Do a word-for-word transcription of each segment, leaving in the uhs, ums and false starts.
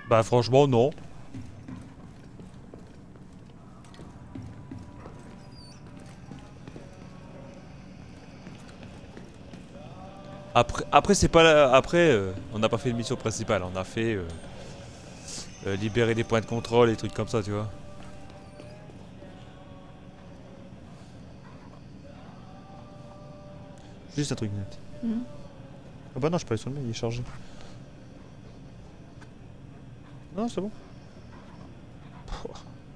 Bah franchement non. Après, après c'est pas la... après euh, on n'a pas fait une mission principale, on a fait euh, euh, libérer des points de contrôle et des trucs comme ça, tu vois. Juste un truc net. Mmh. Ah bah non, je peux aller sur le mail, il est chargé. Non, c'est bon. Pouah.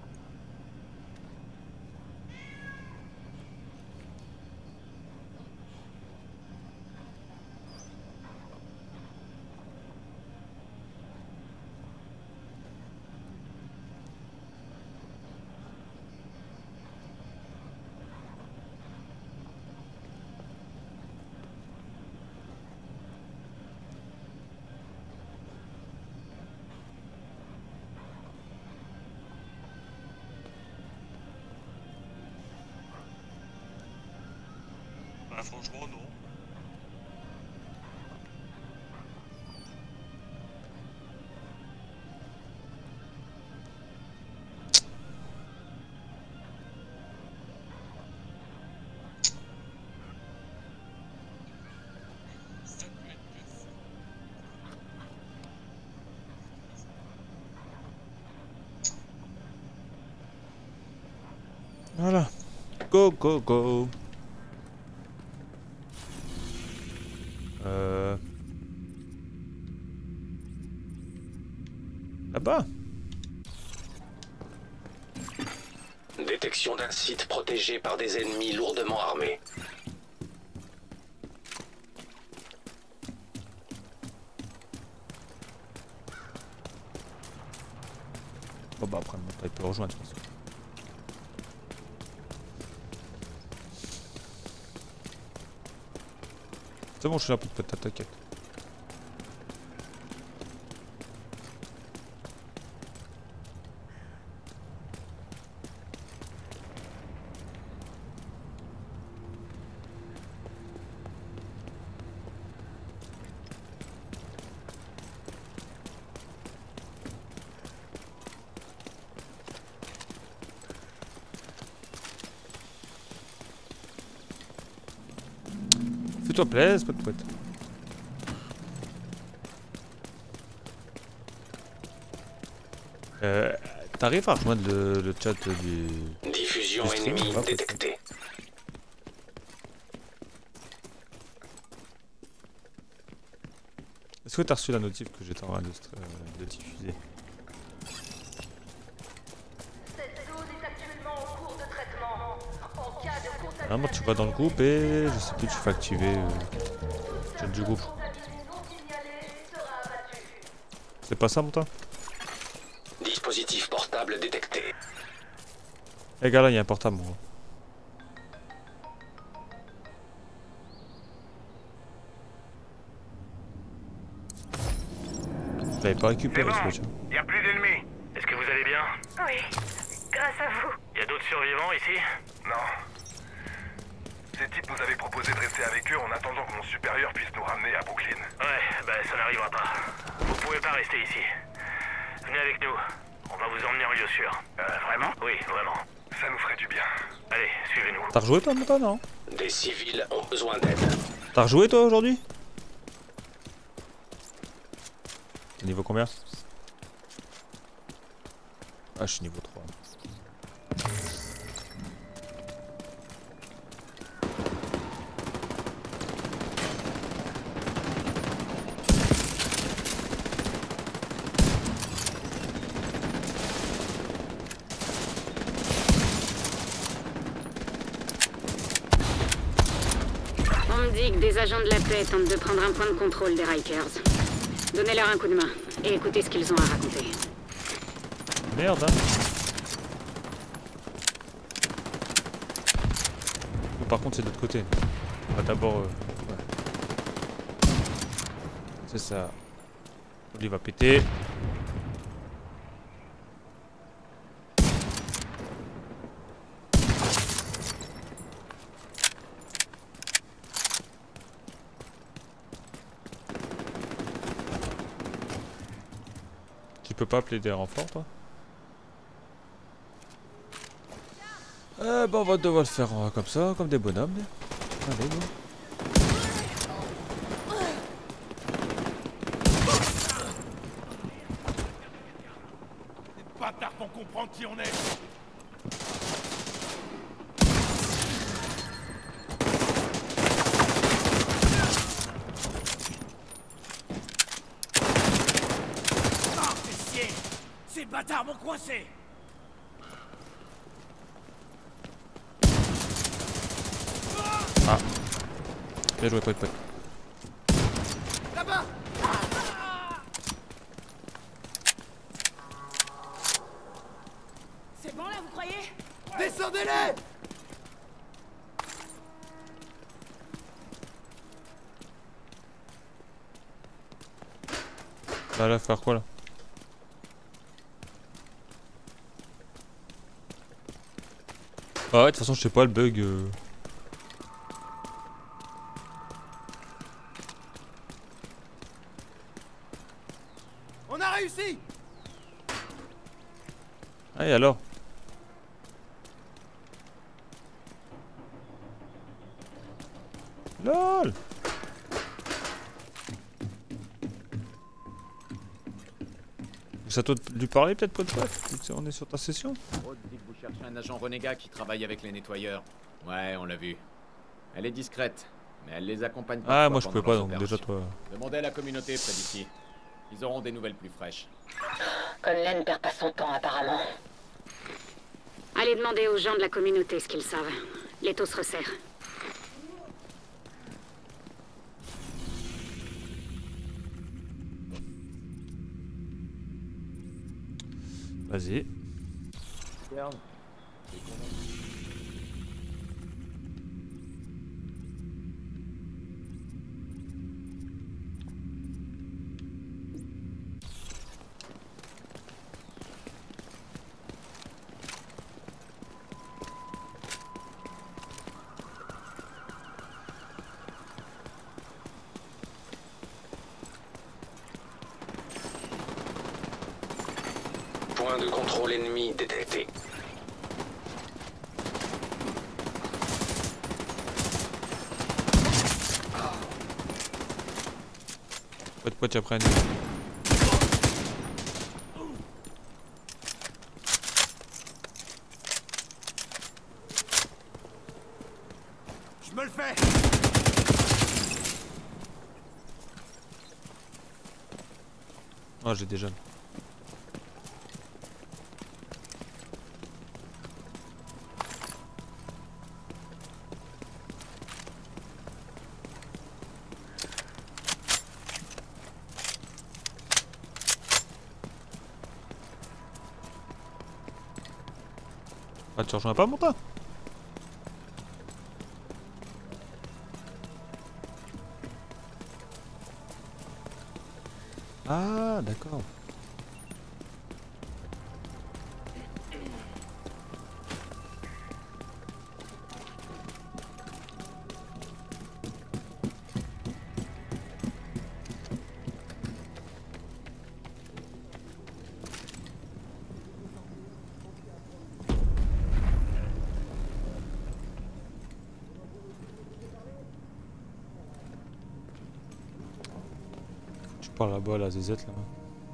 Bah franchement non. Voilà. Go, go, go. Euh... Là-bas. Détection d'un site protégé par des ennemis lourdement armés. Bon bah après, il peut rejoindre de toute façon. C'est bon, je suis là pour te péter, t'inquiète. Fais-toi plaisir, pote pote. Euh, T'arrives à rejoindre le, le chat du... Diffusion du stream, ennemie ouais, détectée. Est-ce que t'as reçu la notif que j'étais en train de, euh, de diffuser? Cette zone est actuellement en cours de traitement. En cas de contamination, Ah, moi tu vas dans le groupe et je sais plus, tu fais activer euh, le chat du groupe. non signalé sera abattu. C'est pas ça, mon temps? Dispositif portable détecté. Eh gars, là, il y a un portable, moi. Je l'avais pas récupéré, C'est bon, ce truc. y a plus d'ennemis. Est-ce que vous allez bien? Oui, grâce à vous. Y a d'autres survivants ici? Non. Ces types nous avaient proposé de rester avec eux en attendant que mon supérieur puisse nous ramener à Brooklyn. Ouais, bah ça n'arrivera pas. Vous pouvez pas rester ici. Venez avec nous. On va vous emmener en lieu sûr. Euh, vraiment? Oui, vraiment. Ça nous ferait du bien. Allez, suivez-nous. T'as rejoué toi, mon temps, non? Des civils ont besoin d'aide. T'as rejoué toi aujourd'hui? T'es niveau combien? Ah, je suis niveau trois. On me dit que des agents de la paix tentent de prendre un point de contrôle des Rikers. Donnez-leur un coup de main et écoutez ce qu'ils ont à raconter. Merde, hein. Bon, par contre, c'est de l'autre côté. On va d'abord. Euh, ouais. C'est ça. Lui va péter. Tu peux pas appeler des renforts, toi? Euh, bah on va devoir le faire euh, comme ça, comme des bonhommes. Allez, bon. Les bâtards vont comprendre qui on est. Ah, fais chier! Ces bâtards m'ont coincé! Ah. Bien joué, pote, pote. Là-bas! C'est bon là, vous croyez? Descendez-les! Bah là, faire quoi là? Ah ouais, de toute façon, je sais pas le bug. Euh... On a réussi! Ah, et alors? LOL! Ça doit lui parler peut-être, pote pote, vu que on est sur ta session? Rhodes dit que vous cherchez un agent renégat qui travaille avec les nettoyeurs. Ouais, on l'a vu. Elle est discrète, mais elle les accompagne parfois Ah, moi je pendant peux pas, leurs donc déjà opérations. toi... Demandez à la communauté près d'ici. Ils auront des nouvelles plus fraîches. Conley ne perd pas son temps, apparemment. Allez demander aux gens de la communauté ce qu'ils savent. L'étau se resserre. Vas-y. Regarde. Point de contrôle ennemi détecté. Pote pote, après. Je me le fais! Oh, j'ai des jeunes. Ah, tu rejoins pas mon tas? Ah, d'accord. Tu parles là-bas, la zézette là.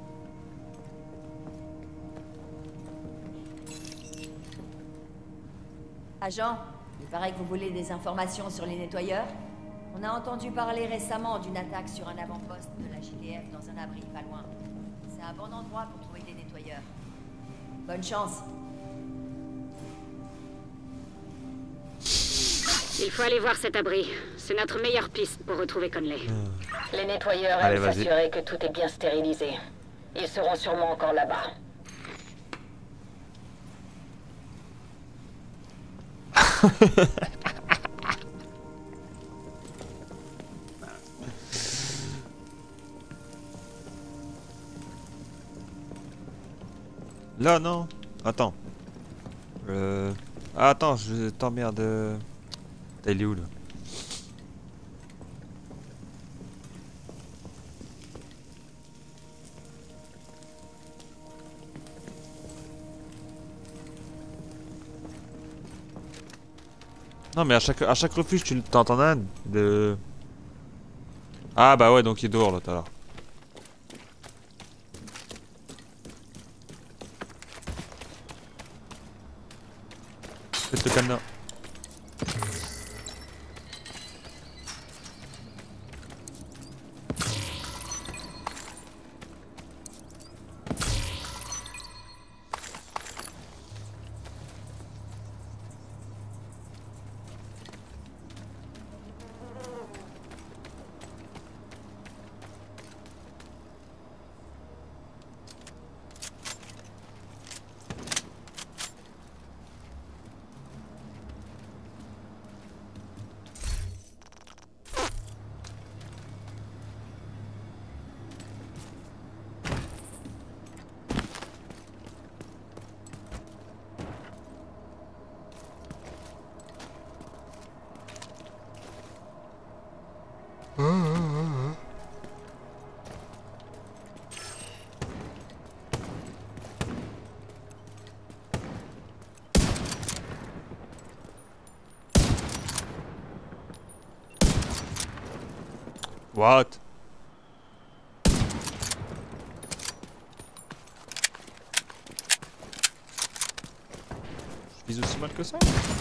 Agent, il paraît que vous voulez des informations sur les nettoyeurs. On a entendu parler récemment d'une attaque sur un avant-poste de la J D F dans un abri pas loin. C'est un bon endroit pour trouver des nettoyeurs. Bonne chance. Il faut aller voir cet abri. C'est notre meilleure piste pour retrouver Conley. Les nettoyeurs Allez, aiment vas-y. s'assurer que tout est bien stérilisé. Ils seront sûrement encore là-bas. Là, non. Attends. Euh... Ah, attends, je t'emmerde. T'es où là? Non mais à chaque, à chaque refuge tu t'entends un de... Ah bah ouais donc il est dehors là tout à l'heure. Faites le cadenas. What? Je vise aussi mal que ça?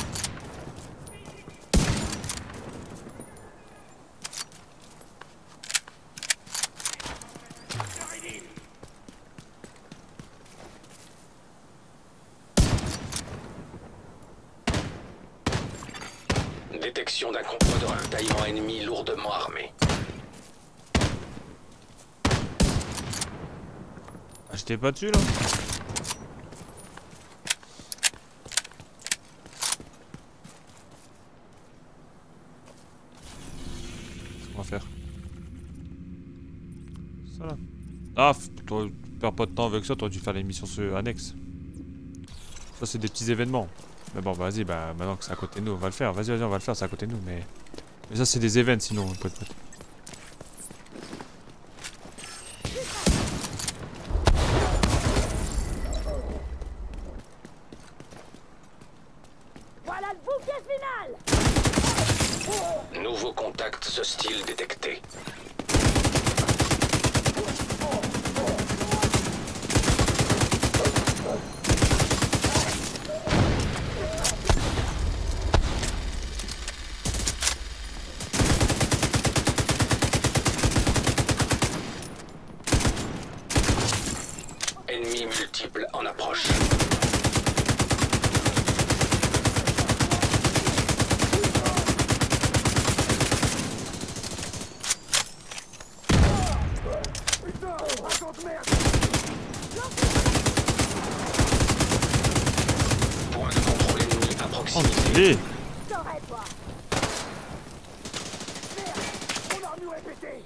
Détection d'un convoi de ravitaillement ennemi lourdement armé. Ah, j'étais pas dessus là. Qu'est-ce qu'on va faire? Ça là. Ah, tu perds pas de temps avec ça, t'aurais dû faire les missions sur annexe. Ça c'est des petits événements. Mais bon, vas-y, bah maintenant que c'est à côté de nous, on va le faire. Vas-y, vas-y, on va le faire, c'est à côté de nous. Mais, mais ça, c'est des événements sinon, pote, pote. Voilà le bouquet final. Nouveaux contacts hostiles détectés. Ennemis multiples en approche. Point de contrôle ennemi à proximité. Enculé. T'aurais pas. Merde, mon armure est pétée.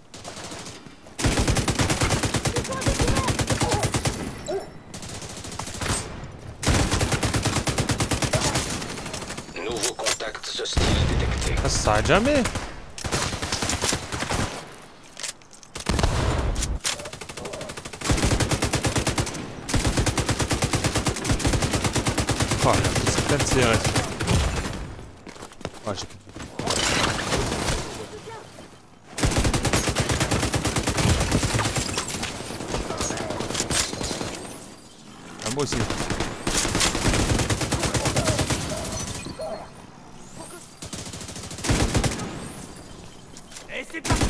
Nouveaux contacts hostiles détectés. Ah, ça s'arrête jamais. Oh, c'est plein de C R S. Oh, j'ai plus de vie. Ah, moi aussi. Et c'est parti.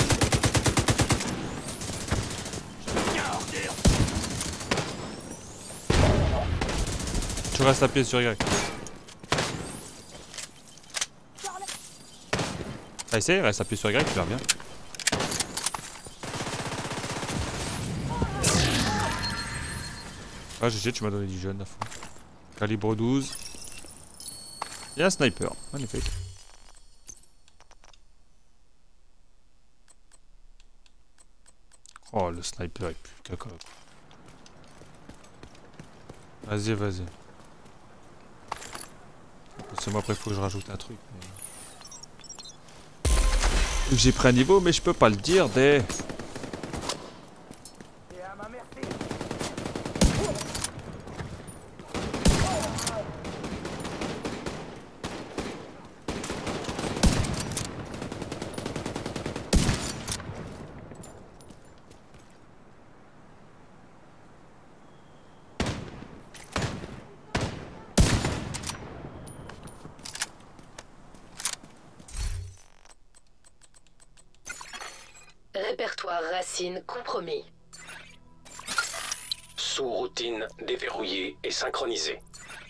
Tiens, ordure. Tu restes appuyé sur Y. Ah, essaye, reste appuyé sur Y, tu verras bien. Ah, G G, tu m'as donné du jeune à fond. Calibre douze. Et un sniper, magnifique. Oh, le sniper est plus caca. Vas-y, vas-y. C'est moi après, faut que je rajoute un truc. Mais... J'ai pris un niveau, mais je peux pas le dire des. Racine compromis. Sous-routine déverrouillée et synchronisée.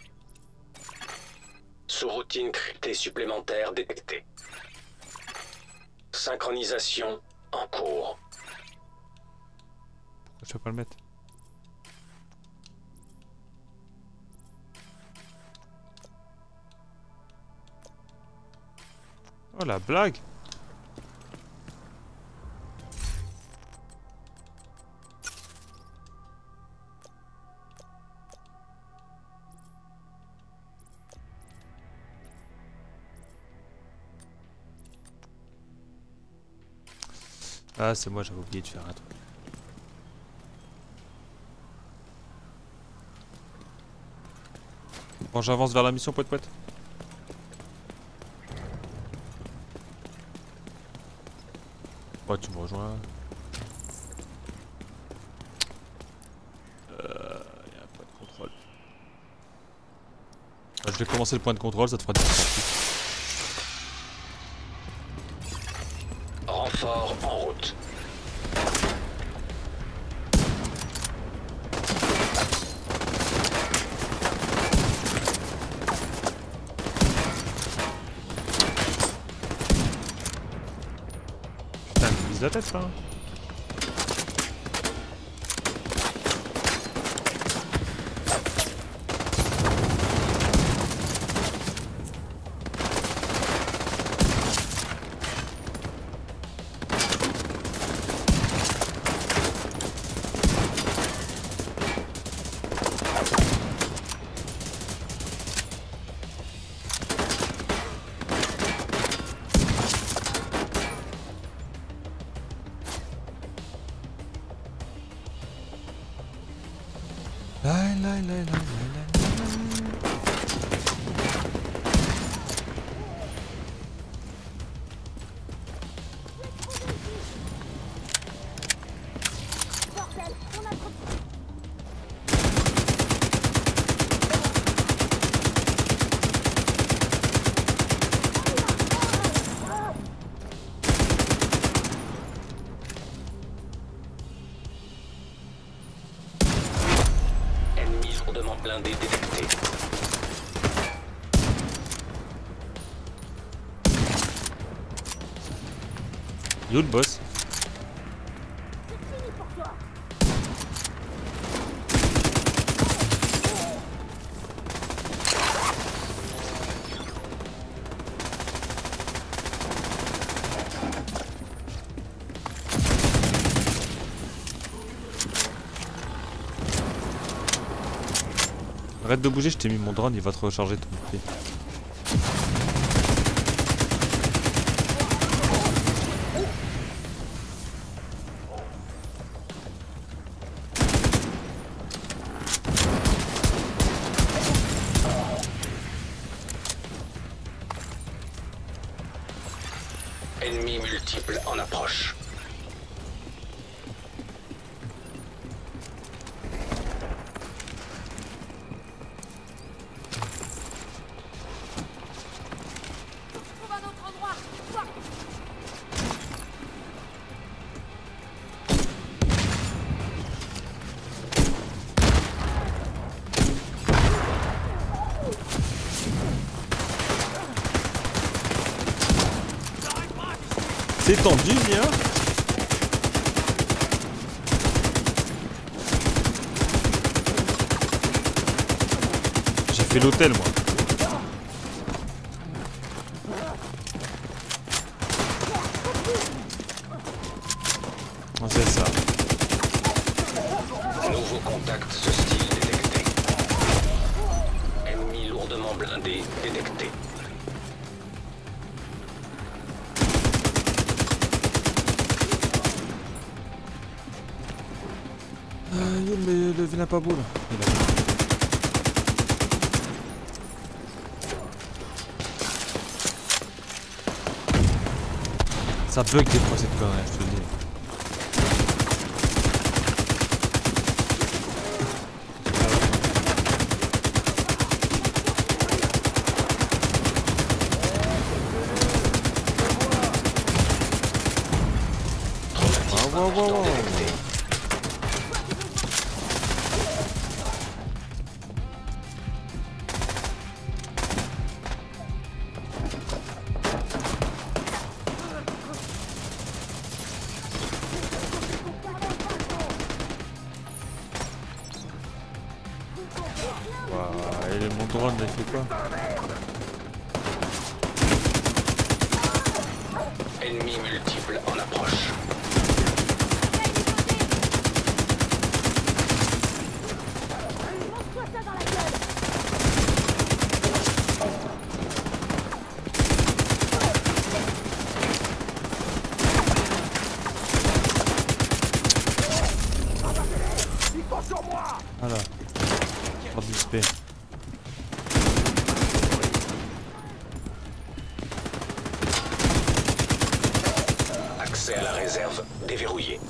Sous-routine cryptée supplémentaire détectée. Synchronisation en cours. Pourquoi je peux pas le mettre? Oh la blague! Ah, c'est moi, j'avais oublié de faire un truc. Bon, j'avance vers la mission, poète poète. Ouais, tu me rejoins. Euh, y a un point de contrôle. Ah, je vais commencer le point de contrôle, ça te fera du temps. Renfort en route. Putain, il me vise la tête là. La la la la la la. Ennemi lourdement blindé détecté. Yo le boss. Arrête de bouger, je t'ai mis mon drone, il va te recharger ton pied. Ennemis multiples en approche. C'est tendu, bien. J'ai fait l'hôtel, moi. Oh, c'est ça. Nouveau contact hostile détecté. Ennemi lourdement blindé détecté. Euh, il le, le vilain pas beau là. Il a... Ça bug des fois cette connerie, je te le dis. Waouh, wow, wow, wow. Wow, et mon drone, il fait quoi? Ennemis multiples en approche. Voilà. Porte d'X P. Accès à la réserve déverrouillé.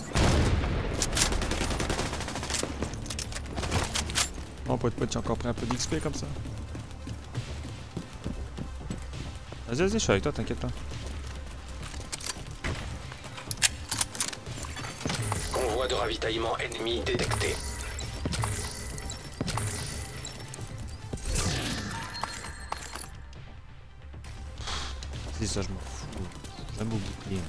Oh, pote pote, j'ai encore pris un peu d'X P comme ça. Vas-y, vas-y, je suis avec toi, t'inquiète pas. Convoi de ravitaillement ennemi détecté. C'est ça, je m'en fous. J'aime au bouclier.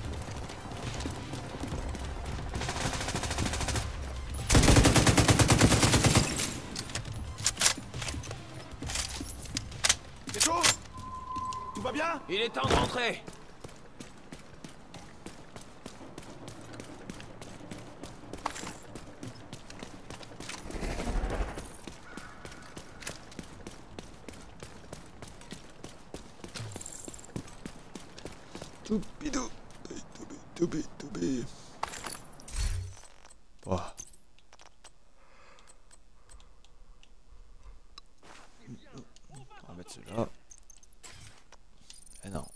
C'est chaud? Tout va bien? Il est temps de rentrer. Toubidou, toubé, toubé, toubé. Oh. On va mettre celui-là. Et non.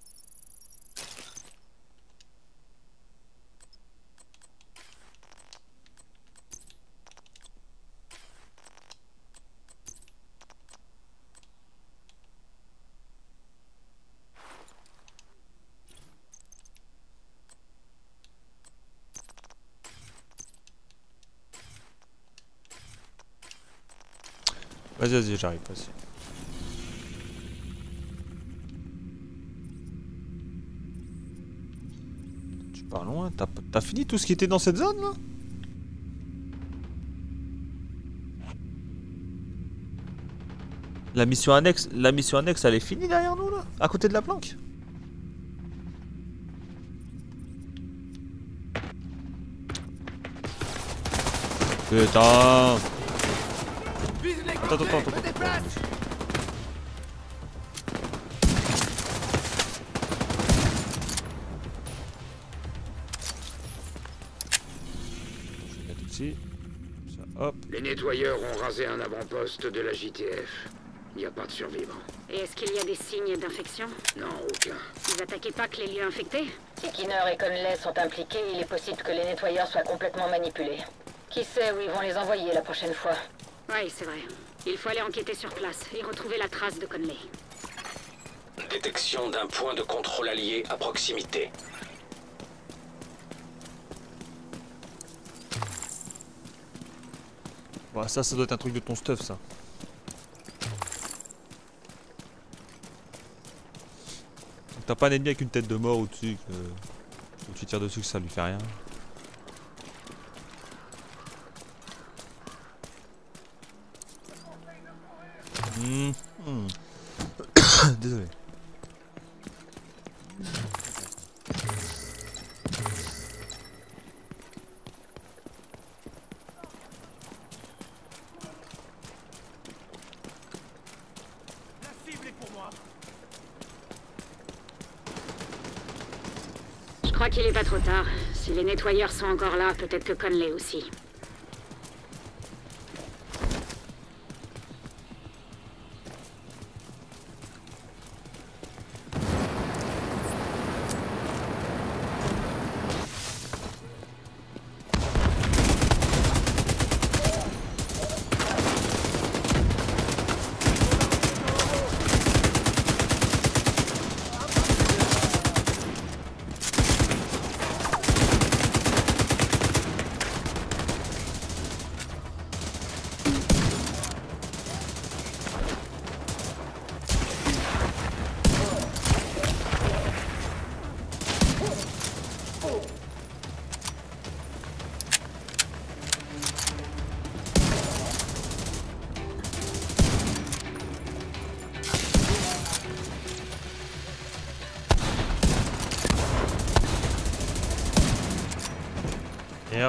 Vas-y, vas-y, j'arrive, vas-y. Tu pars loin, t'as t'as fini tout ce qui était dans cette zone là? La mission annexe, la mission annexe, elle est finie derrière nous là, à côté de la planque. Putain. Attends, attends, attends, attends. Je vais mettre ici. Ça, hop. Les nettoyeurs ont rasé un avant-poste de la J T F. Il n'y a pas de survivants. Et est-ce qu'il y a des signes d'infection? Non, aucun. Ils attaquaient pas que les lieux infectés? Si Kinner et Conley sont impliqués, il est possible que les nettoyeurs soient complètement manipulés. Qui sait où ils vont les envoyer la prochaine fois? Oui, c'est vrai. Il faut aller enquêter sur place et retrouver la trace de Conley. Détection d'un point de contrôle allié à proximité. Bon, ça, ça doit être un truc de ton stuff, ça. T'as pas un ennemi avec une tête de mort au-dessus que... que tu tires dessus que ça lui fait rien. Mmh. Mmh. Désolé. La cible est pour moi. Je crois qu'il est pas trop tard. Si les nettoyeurs sont encore là, peut-être que Conley aussi.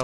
merde.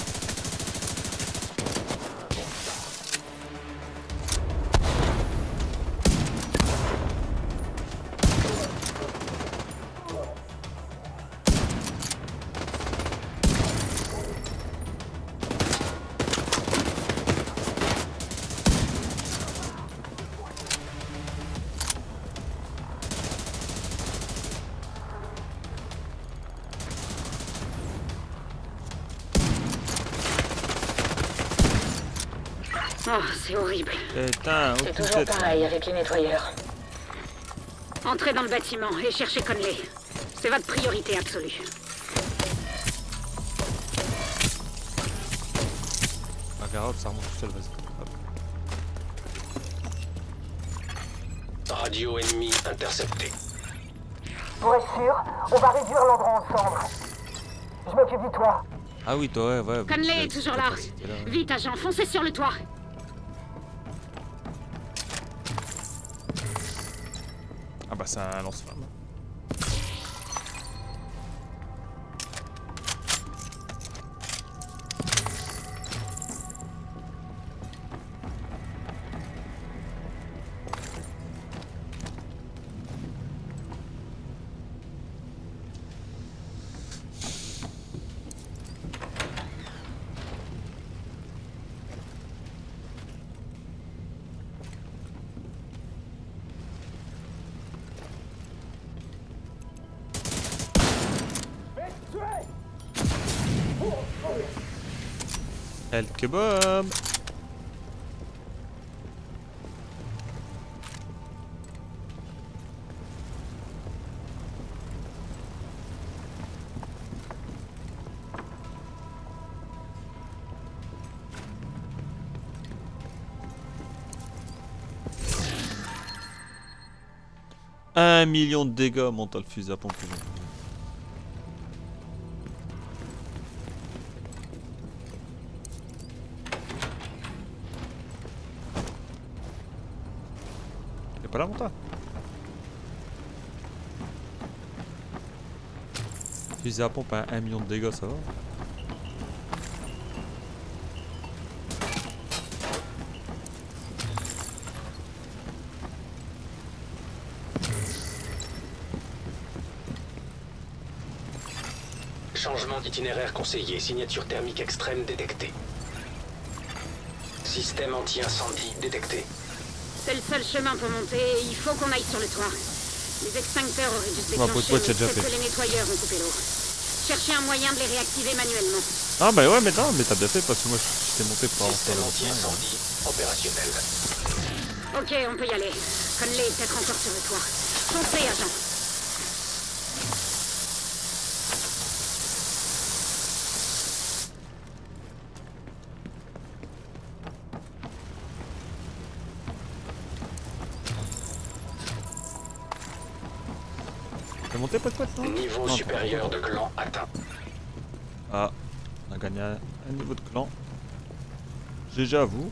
Oh, c'est horrible. Putain, C'est toujours pareil avec les nettoyeurs. Entrez dans le bâtiment et cherchez Conley. C'est votre priorité absolue. Ah, carotte, ça remonte tout seul, vas-y. Radio ennemi intercepté. Pour être sûr, on va réduire l'endroit ensemble. Je m'occupe du toit. Ah oui, toi, ouais, ouais. Conley est toujours là. Vite, agent, foncez sur le toit. Ah bah c'est un lance-flamme. Quelques bombes. Un million de dégâts, monte le fusil à pompe. Pas là, monta. Fusil à pompe à un million de dégâts, ça va. Changement d'itinéraire conseillé. Signature thermique extrême détectée. Système anti-incendie détecté. C'est le seul chemin pour monter et il faut qu'on aille sur le toit. Les extincteurs auraient dû se Ouais, déclencher, pote, mais déjà peut-être fait. que les nettoyeurs ont coupé l'eau. Cherchez un moyen de les réactiver manuellement. Ah bah ouais, mais non, mais t'as bien fait parce que moi je t'ai monté pour avancer. Système anti-incendie opérationnel. Ok, on peut y aller. Conley est peut-être encore sur le toit. Foncez, agent. T'as monté, pote, pote, non? Niveau Non, supérieur de clan atteint. Ah, on a gagné un, un niveau de clan. G G à vous.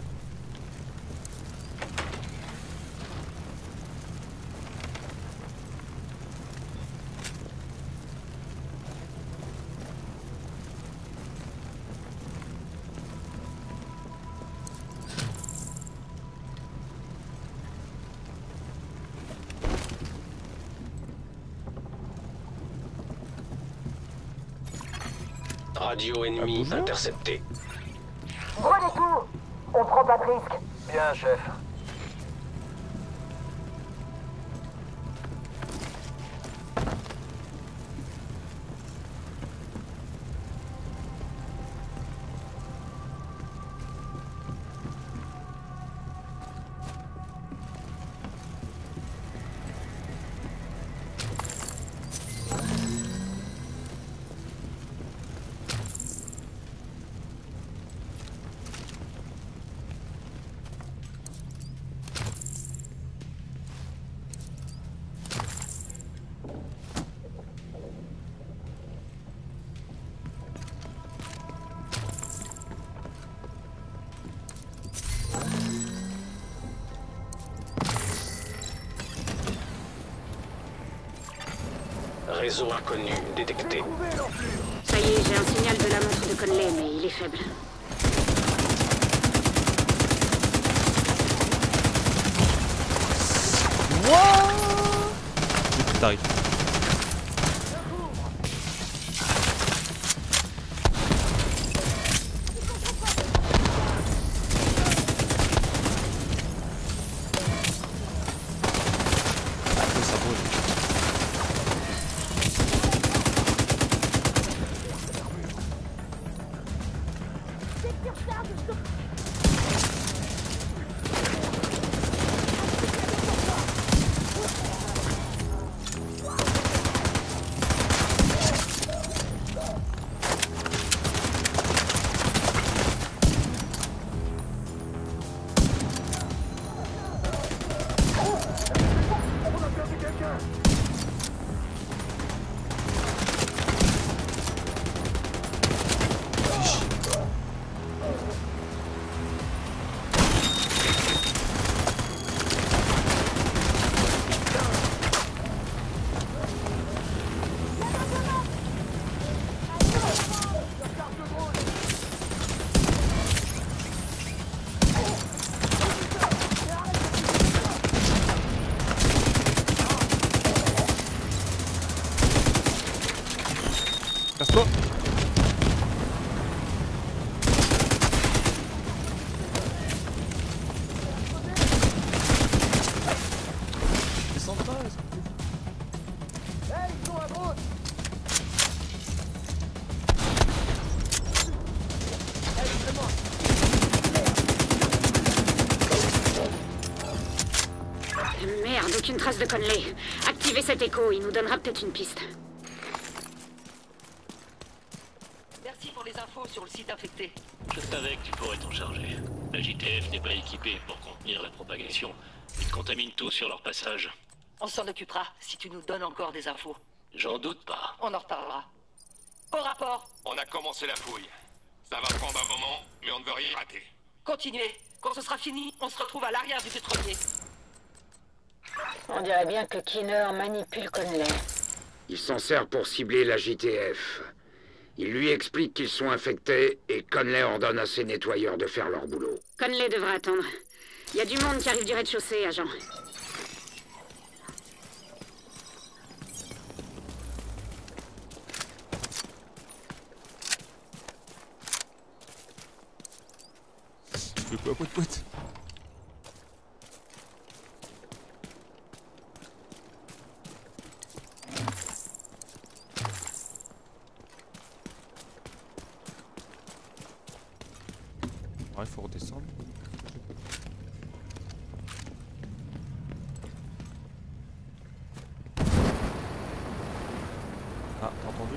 Radio ennemi intercepté. Prenez tout. On prend pas de risque. Bien, chef. Réseau inconnu détecté. Ça y est, j'ai un signal de la montre de Conley, mais il est faible. Wow. T'arrives. Casse-toi. Descends pas, est-ce que tu fais? Hey, ils sont à droite. Hey, c'est moi. Merde, aucune trace de Conley. Activez cet écho, il nous donnera peut-être une piste. Merci pour les infos sur le site infecté. Je savais que tu pourrais t'en charger. La J T F n'est pas équipée pour contenir la propagation. Ils contaminent tout sur leur passage. On s'en occupera si tu nous donnes encore des infos. J'en doute pas. On en reparlera. Au rapport. On a commencé la fouille. Ça va prendre un moment, mais on ne veut rien rater. Continuez. Quand ce sera fini, on se retrouve à l'arrière du pétrolier. On dirait bien que Kinner manipule Conley. Il s'en sert pour cibler la J T F. Il lui explique qu'ils sont infectés et Conley ordonne à ses nettoyeurs de faire leur boulot. Conley devra attendre. Il y a du monde qui arrive du rez-de-chaussée, agent. Tu fais quoi, pote pote? Ouais, il faut redescendre. Ah, t'as entendu?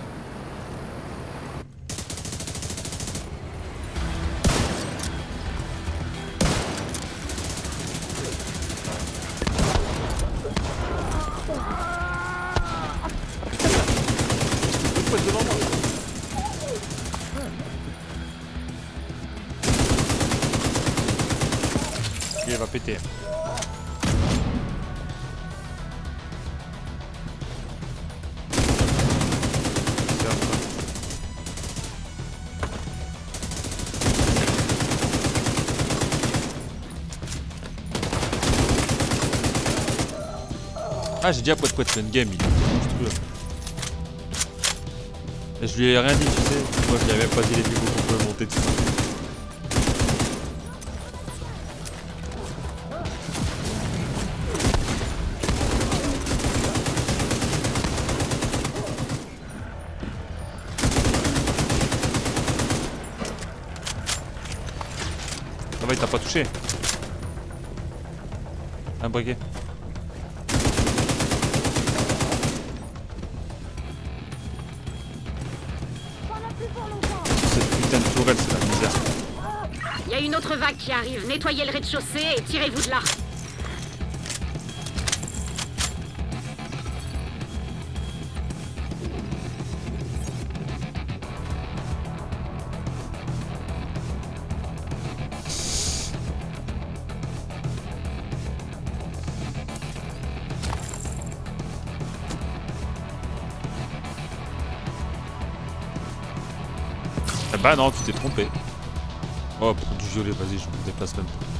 Pourquoi devant moi? Il va péter. Ah, j'ai dit à Poète Poète, c'est une game, il est monstrueux. Et je lui ai rien dit, tu sais. Moi, je lui avais même pas dit les niveaux qu'on peut monter dessus. Ça va, il t'a pas touché. Un briquet. Cette putain de tourelle, c'est la misère. Il y a une autre vague qui arrive. Nettoyez le rez-de-chaussée et tirez-vous de là. bah non, tu t'es trompé. Oh, pour du violet, vas-y, je me déplace même pas.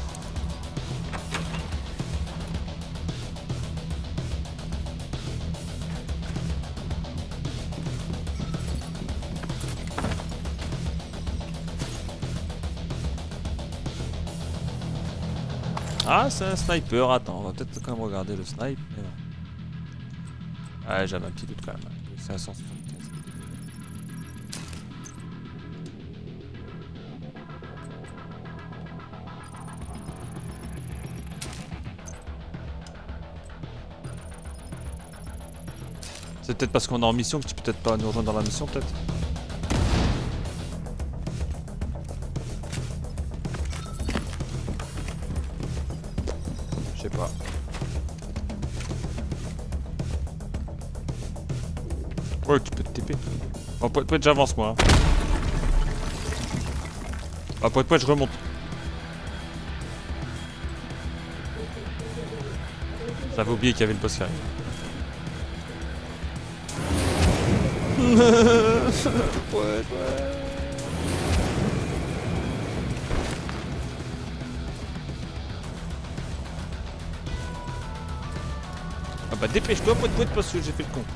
Ah, c'est un sniper, attends, on va peut-être quand même regarder le snipe, mais non. Ouais, j'avais un petit doute quand même. cinq cent soixante-quinze. C'est peut-être parce qu'on est en mission que tu peux peut-être pas nous rejoindre dans la mission, peut-être. Je sais pas. Ouais, tu peux te T P. Bon, poète poète, j'avance moi. Hein. Ah, poète poète, je remonte. J'avais oublié qu'il y avait le boss qui arrive. Poète poète. Ah bah dépêche-toi, poète poète, parce que j'ai fait le con.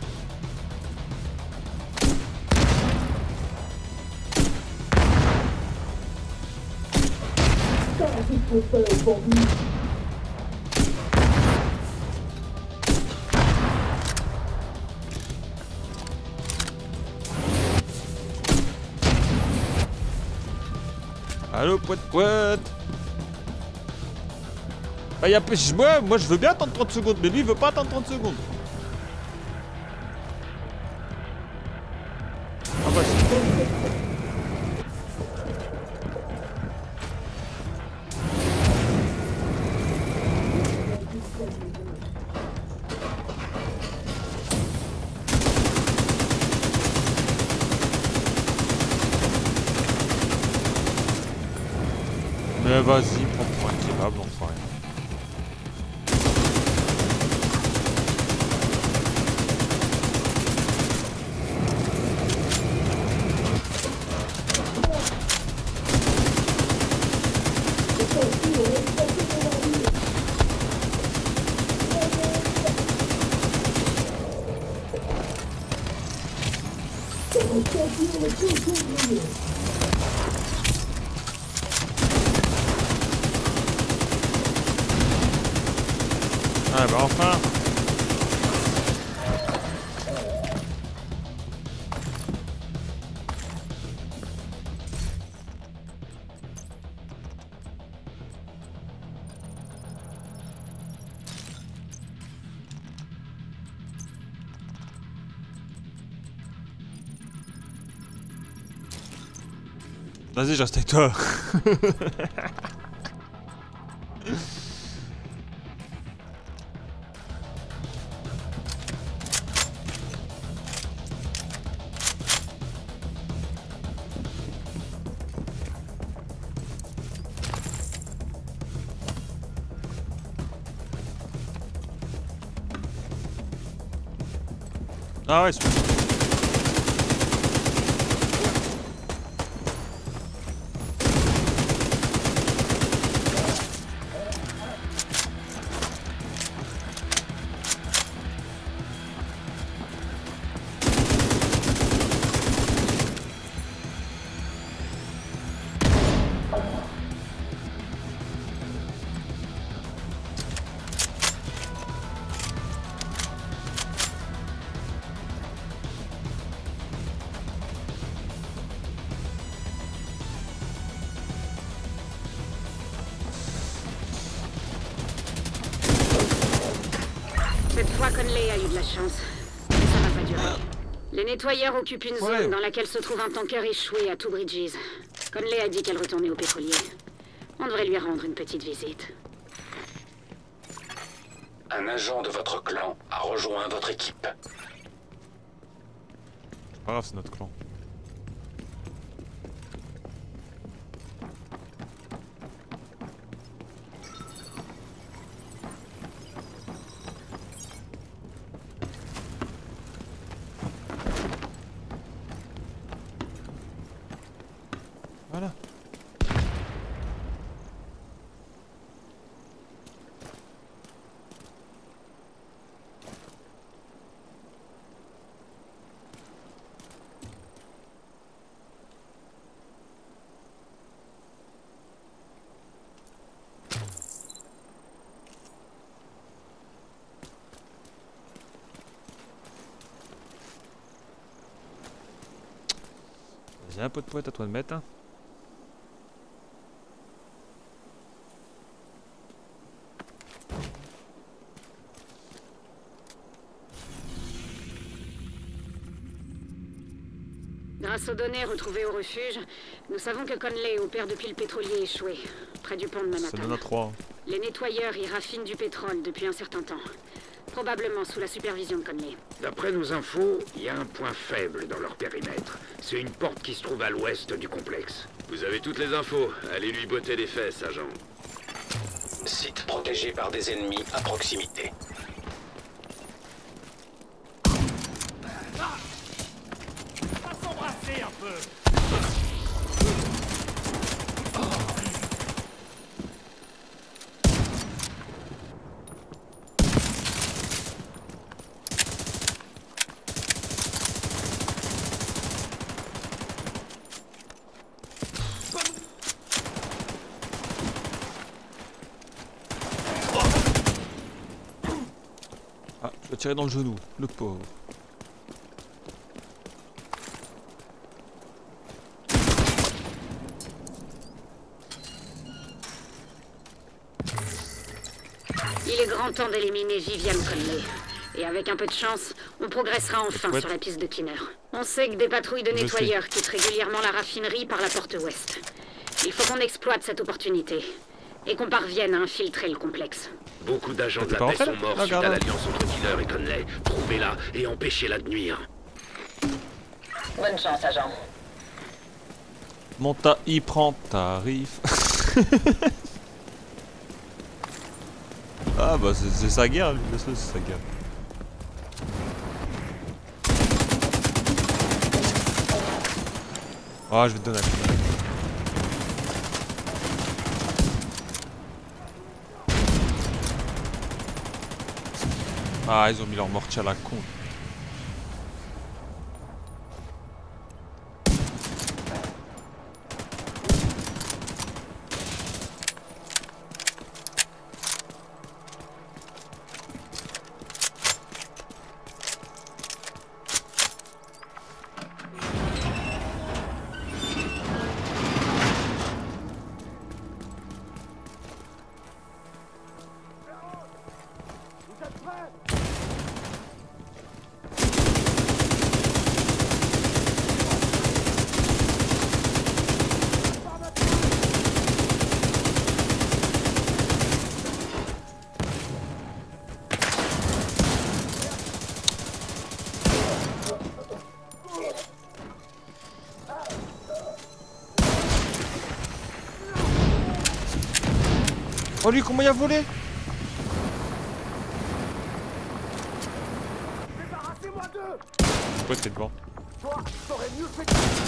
Allô, poète poète. Bah y'a moi, moi je veux bien attendre trente secondes, mais lui il veut pas attendre trente secondes. Ah bah c'est... Mais vas-y, prends-moi un kebab, l'enfoiré. Ah bah enfin. Vas-y, je reste avec toi. Ah ouais, super. Cette fois, Conley a eu de la chance. Mais ça va pas durer. Les nettoyeurs occupent une zone ouais. dans laquelle se trouve un tanker échoué à Two Bridges. Conley a dit qu'elle retournait au pétrolier. On devrait lui rendre une petite visite. Un agent de votre clan a rejoint votre équipe. C'est pas grave, c'est notre clan. Tiens, pot de poète, à toi de mettre. Hein. Grâce aux données retrouvées au refuge, nous savons que Conley opère depuis le pétrolier échoué, près du pont de Manhattan. Ça donne à trois. Les nettoyeurs y raffinent du pétrole depuis un certain temps. Probablement sous la supervision de Conley. D'après nos infos, il y a un point faible dans leur périmètre. C'est une porte qui se trouve à l'ouest du complexe. Vous avez toutes les infos. Allez lui botter les fesses, agent. Site protégé par des ennemis à proximité. Va s'embrasser un peu. Ah, je vais tirer dans le genou, le pauvre. Il est grand temps d'éliminer Vivian Conley. Et avec un peu de chance, on progressera enfin sur la piste de Cleaner. On sait que des patrouilles de nettoyeurs quittent régulièrement la raffinerie par la porte ouest. Il faut qu'on exploite cette opportunité. Et qu'on parvienne à infiltrer le complexe. Beaucoup d'agents de la paix sont morts suite à l'alliance entre Killer et Conley. Trouvez-la et empêchez-la de nuire. Bonne chance, agent. Monta, y prend tarif. Ah bah c'est sa guerre, lui, laisse-le, c'est sa guerre. Ah, je vais te donner un coup. Ah, ils ont mis leur mortier à la con. Oh lui, comment il a volé? Débarrassez-moi d'eux. Pourquoi t'es devant? Toi, t'aurais mieux fait.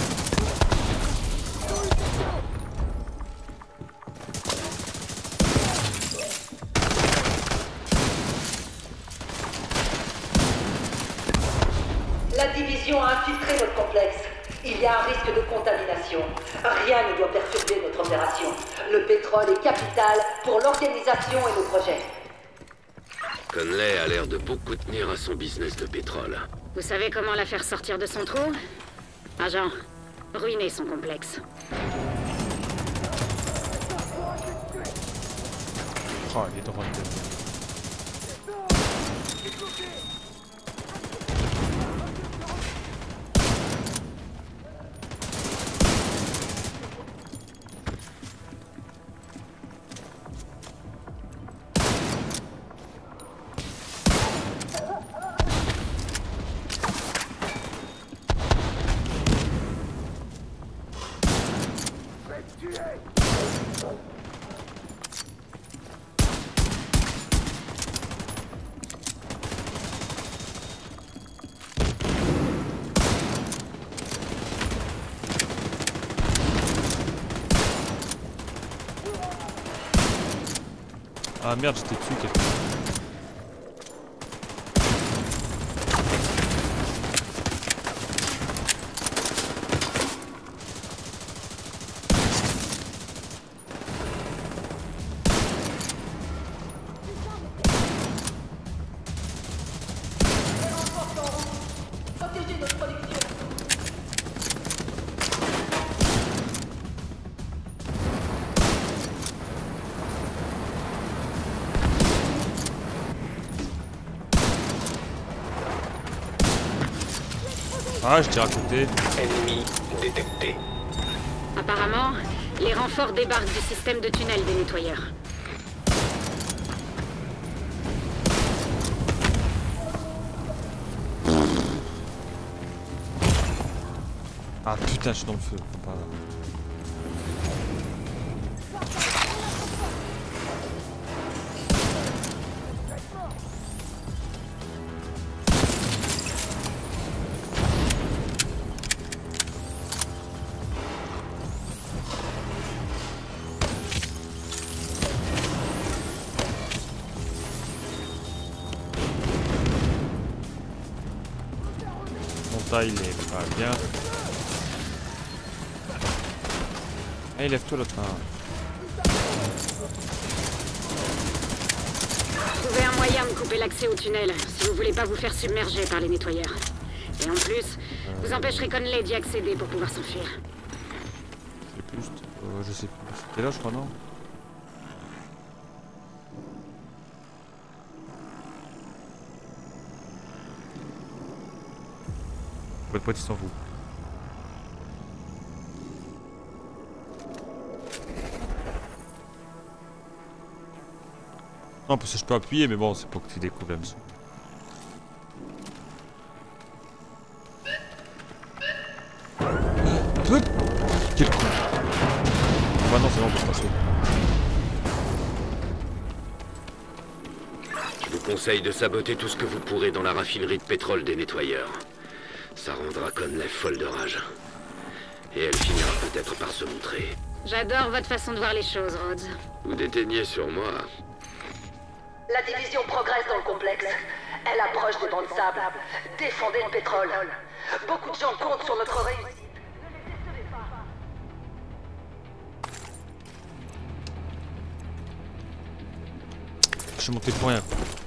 La division a infiltré notre complexe. Il y a un risque de contamination. Rien ne doit perturber notre opération. Le pétrole est capital pour l'organisation et nos projets. Conley a l'air de beaucoup tenir à son business de pétrole. Vous savez comment la faire sortir de son trou? Agent, ruiner son complexe. Oh, il est droit de tête. Ah merde, j'étais dessus quelqu'un. Protégez notre production. Ah, je tire à côté. Ennemi détecté. Apparemment, les renforts débarquent du système de tunnel des nettoyeurs. Ah putain, je suis dans le feu. Faut pas... Il est pas bien. Allez, lève-toi l'autre. Hein. Trouvez un moyen de couper l'accès au tunnel si vous voulez pas vous faire submerger par les nettoyeurs. Et en plus, euh... vous empêcherez Conley d'y accéder pour pouvoir s'enfuir. C'est plus. Euh, je sais plus. C'était là, je crois, non? Votre pote il s'en fout. Non, parce que je peux appuyer, mais bon, c'est pour que tu découvres la mission. Quel con. Ah non, c'est bon, on peut passer. Je vous conseille de saboter tout ce que vous pourrez dans la raffinerie de pétrole des nettoyeurs. Ça rendra Conley folle de rage. Et elle finira peut-être par se montrer. J'adore votre façon de voir les choses, Rhodes. Vous déteignez sur moi. La division progresse dans le complexe. Elle approche des bancs de sable. Défendez le pétrole. Beaucoup de gens comptent sur notre réussite. Je suis monté pour rien.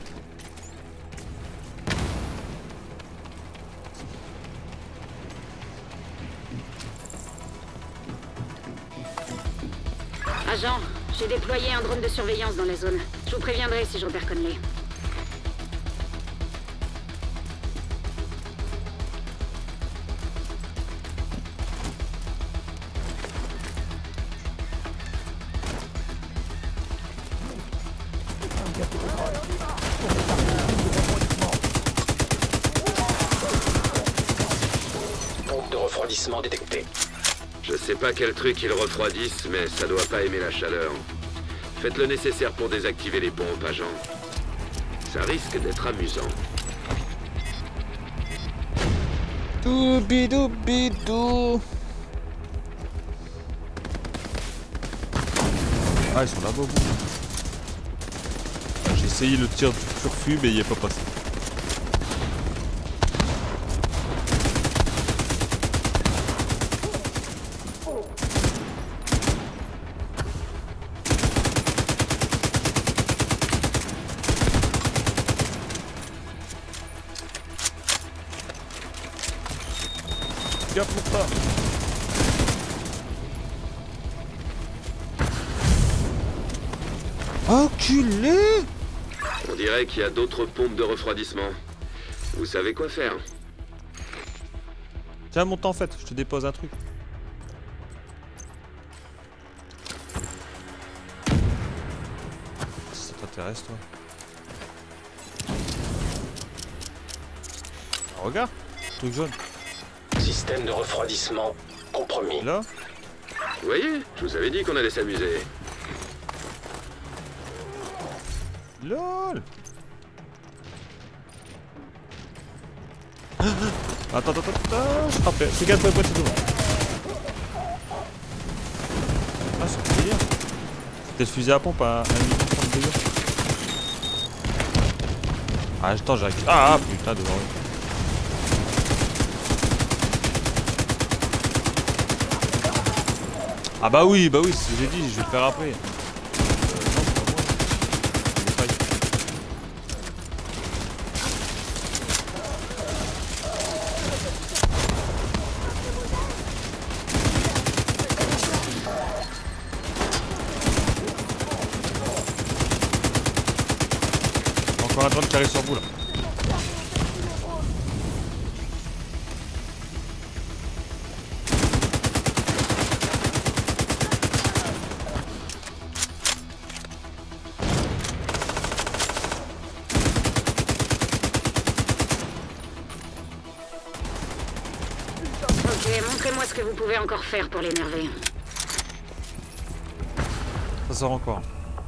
Agent, j'ai déployé un drone de surveillance dans la zone. Je vous préviendrai si je repère Conley. Pompe de refroidissement détectée. Je sais pas quel truc ils refroidissent, mais ça doit pas aimer la chaleur. Faites le nécessaire pour désactiver les pompes, agent. Ça risque d'être amusant. Doubidou-bidou. Ah, ils sont là-bas au bout. J'ai essayé le tir turfu, mais il est pas passé. Gaffe pour ça. Enculé! On dirait qu'il y a d'autres pompes de refroidissement. Vous savez quoi faire? Tiens, monte en fait, je te dépose un truc. Si ça t'intéresse, toi. Ah, regarde, truc jaune. Système de refroidissement compromis. Là? Vous voyez, je vous avais dit qu'on allait s'amuser. LOL. Attends, attends, attends, je frappe. Fais gaffe, pote, c'est devant. Ah, c'est trop bien. C'était le fusil à pompe à un minute trente-deux. Ah, attends, j'arrive. Ah, putain, devant. Ah bah oui, bah oui, c'est ce que j'ai dit, je vais le faire après. Encore un drone qui arrive sur vous là. pouvez encore faire pour l'énerver? Ça sort encore.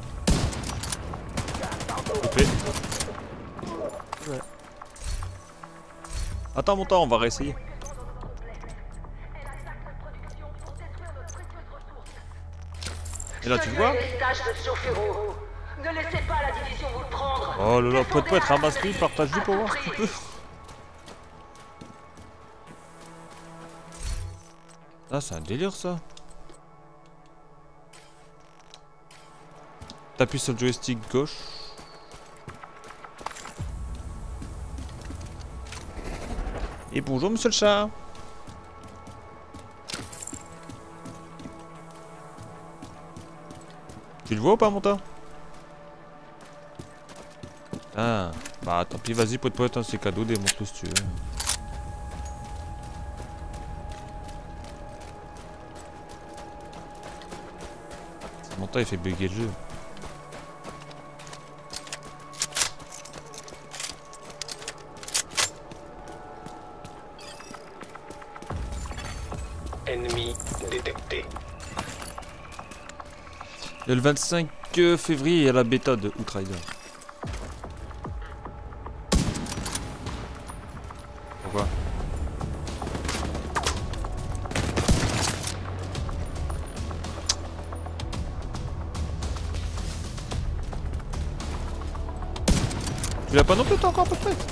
Coupé. Ouais. Attends mon temps, on va réessayer. Et là tu vois? Ne laissez pas la division vous le prendre. Oh là là, poète poète, ramasse-lui, partage-lui pour voir si tu peux. Ah, c'est un délire ça. T'appuies sur le joystick gauche. Et bonjour monsieur le chat. Tu le vois ou pas mon tas? Ah, bah tant pis, vas-y poète poète, hein, c'est cadeau, démontre-le si tu veux. Mon tas il fait bugger le jeu. Ennemi détecté. Et le vingt-cinq février, il y a la bêta de Outrider. Pourquoi? Tu l'as pas non plus, t'as encore un peu de fait.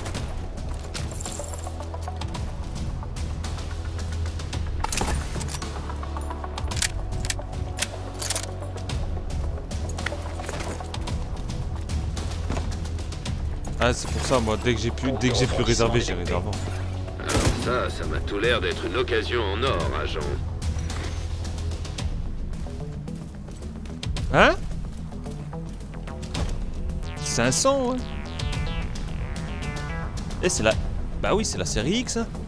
Ah c'est pour ça moi, dès que j'ai pu dès que j'ai pu réserver, j'ai réservé. Alors ça, ça m'a tout l'air d'être une occasion en or, agent. Hein? cinq cents ouais. Eh c'est la... Bah oui c'est la série X hein.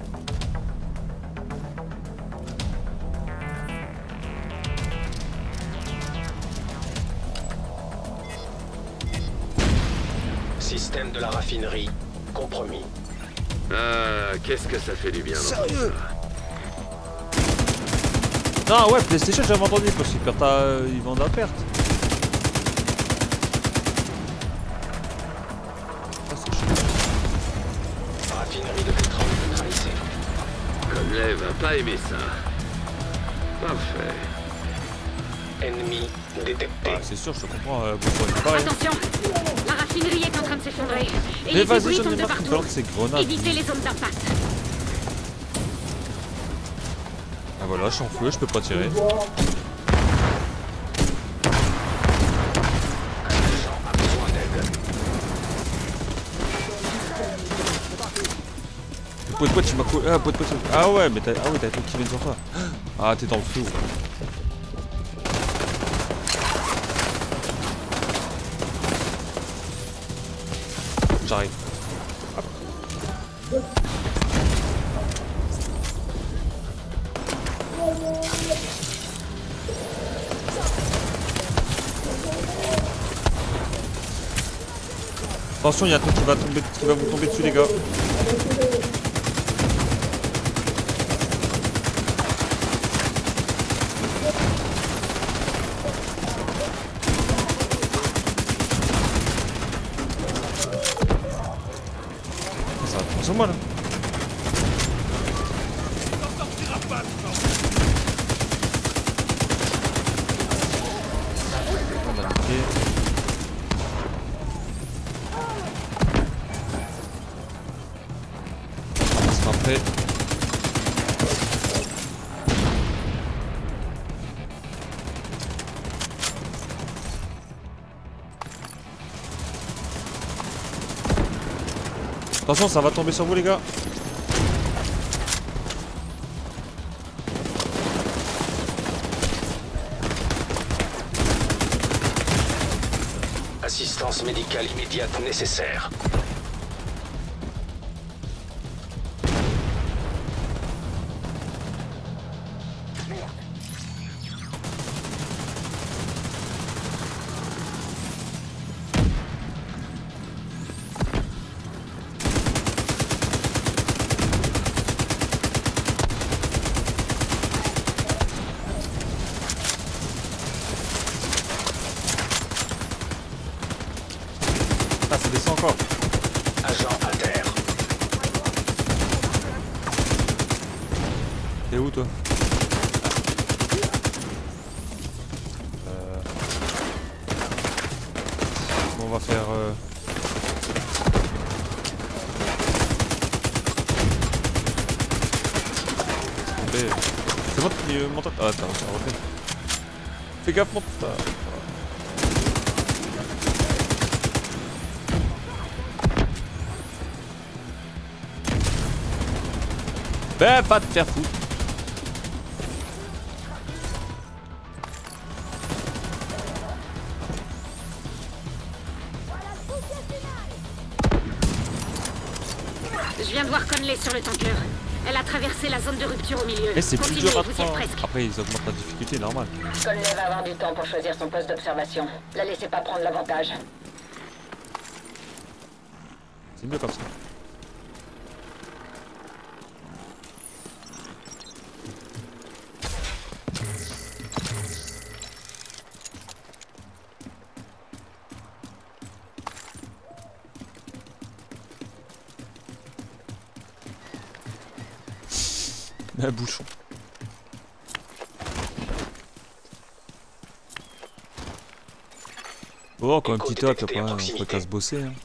Système de la raffinerie compromis. Ah, qu'est-ce que ça fait du bien. Sérieux? Non ouais, PlayStation j'avais entendu parce qu'ils perdent à... ils vendent à perte. Ah c'est chaud. Raffinerie de pétrole neutralisée. Conley va pas aimer ça. Parfait. Ennemi détecté. Ah, c'est sûr, je te comprends. Euh, pareil. Attention, la raffinerie est en train de s'effondrer. Et mais les vas-y, débris j'en ai tombent de marre qu'il partout. balance ces grenades. Évitez les zones d'impact. Ah voilà, je suis en feu, je peux pas tirer. Poète poète, tu m'as couru. Ah, poète poète. Ah ouais, mais t'as ah ouais, t'as tout qui vient devant toi. Ah, t'es dans le feu. J'arrive. Hop. Attention, il y a un truc qui va tomber, qui va vous tomber dessus, les gars. Ça va prendre sur moi là. On va niquer. On sera prêt. Attention, ça va tomber sur vous les gars. Assistance médicale immédiate nécessaire. toi. Euh... Bon, on va faire... Euh... C'est bon, tu montes. Ah, attends, on refait. Fais gaffe, monte. Ben, pas te faire foutre. Je viens de voir Conley sur le tanker. Elle a traversé la zone de rupture au milieu. Eh, c'est plus Continuez, dur à vous y êtes prendre. presque. Après, ils augmentent la difficulté, normal. Conley va avoir du temps pour choisir son poste d'observation. La laissez pas prendre l'avantage. C'est mieux comme ça. Un bouchon. Oh, encore un petit top, pas, on peut qu'à se bosser. Hein.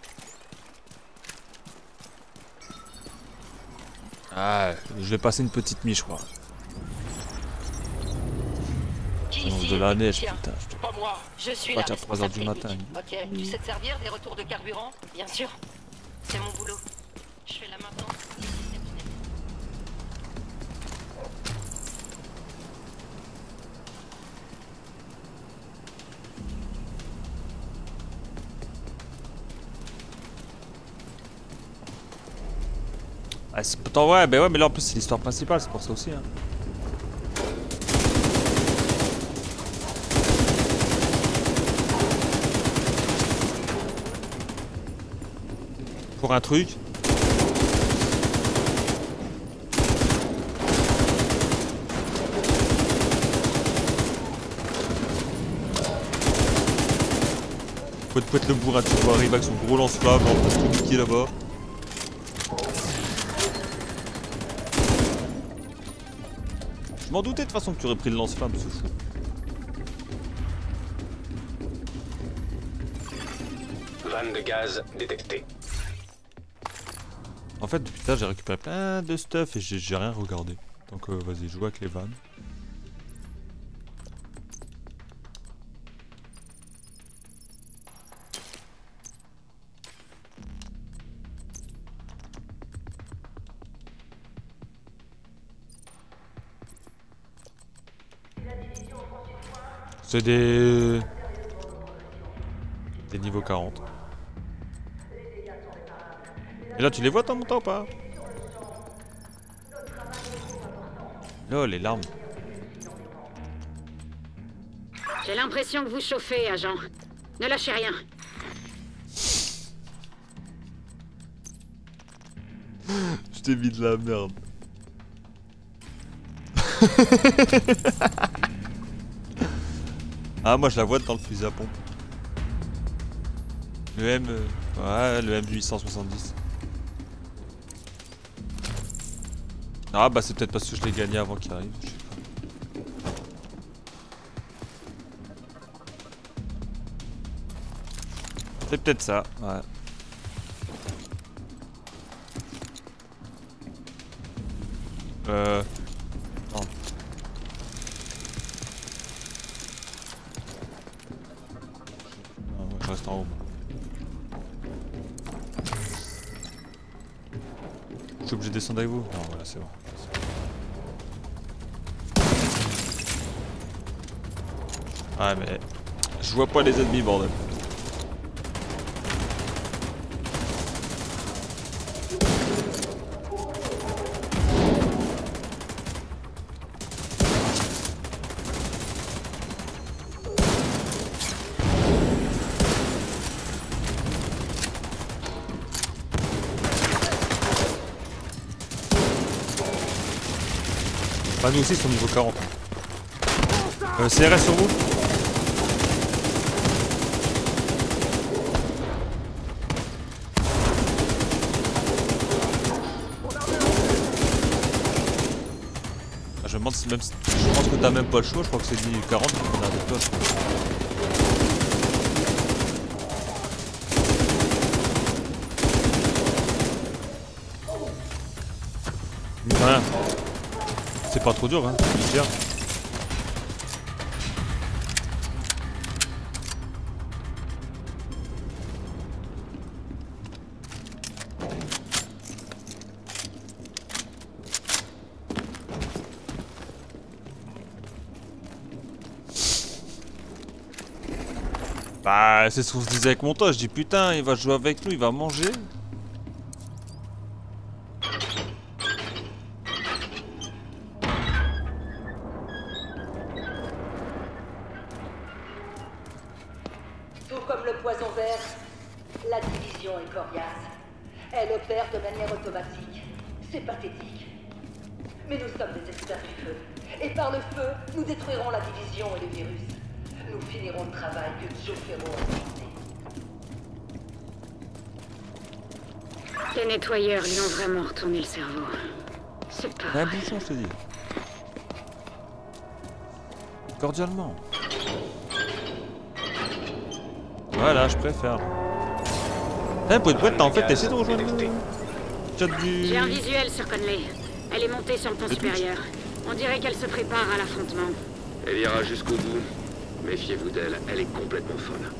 Ah, je vais passer une petite nuit, je crois. De la neige, putain. Je Pas moi. Je suis pas la à trois heures du matin. Ok, tu sais te servir des retours de carburant? Bien sûr. C'est mon boulot. Je fais la maintenance. Ah, c'est pourtant ouais, ben ouais, mais là en plus c'est l'histoire principale, c'est pour ça aussi. Hein. Pour un truc. Faut te le bourrin, tu vois, arrive avec son gros lance-flamme, on peut se communiquer là-bas. Je m'en doutais de toute façon que tu aurais pris le lance-flamme, ce fou. Vanne de gaz détectée. En fait, depuis tard, j'ai récupéré plein de stuff et j'ai rien regardé. Donc, euh, vas-y, joue avec les vannes. C'est des... Des niveaux quarante. Et là, tu les vois, t'en montant ou pas? Oh, les larmes. J'ai l'impression que vous chauffez, agent. Ne lâchez rien. Je t'ai mis de la merde. Ah, moi je la vois dans le fusil à pompe. Le M... Euh, ouais, le M huit cent soixante-dix. Ah bah c'est peut-être parce que je l'ai gagné avant qu'il arrive, je sais pas. C'est peut-être ça, ouais. Euh... Non. Non, je reste en haut. Je suis obligé de descendre avec vous? Non, voilà, c'est bon. Ouais, mais... Je vois pas les ennemis, bordel. Bah nous aussi ils sont niveau quarante. Euh, C R S sur vous. même si je pense que t'as même pas le choix, je crois que c'est dit quarante qu'on a avec toi. Voilà. C'est pas trop dur, hein, je gère. Bah, c'est ce qu'on se disait avec mon toit, je dis putain, il va jouer avec nous, il va manger. Tout comme le poison vert, la division est coriace. Elle opère de manière automatique. C'est pathétique. Mais nous sommes des experts du feu. Et par le feu, nous détruirons la division et les virus. Nous finirons le travail que Joe Ferro a commencé. Les nettoyeurs lui ont vraiment retourné le cerveau. C'est pas Un vrai. bouchon, je te dis. Cordialement. Voilà, je préfère. Eh, pour être prête, t'as en fait essayé de rejoindre le chat du... J'ai un visuel sur Conley. Elle est montée sur le pont supérieur. On dirait qu'elle se prépare à l'affrontement. Elle ira jusqu'au bout. Méfiez-vous d'elle, elle est complètement folle.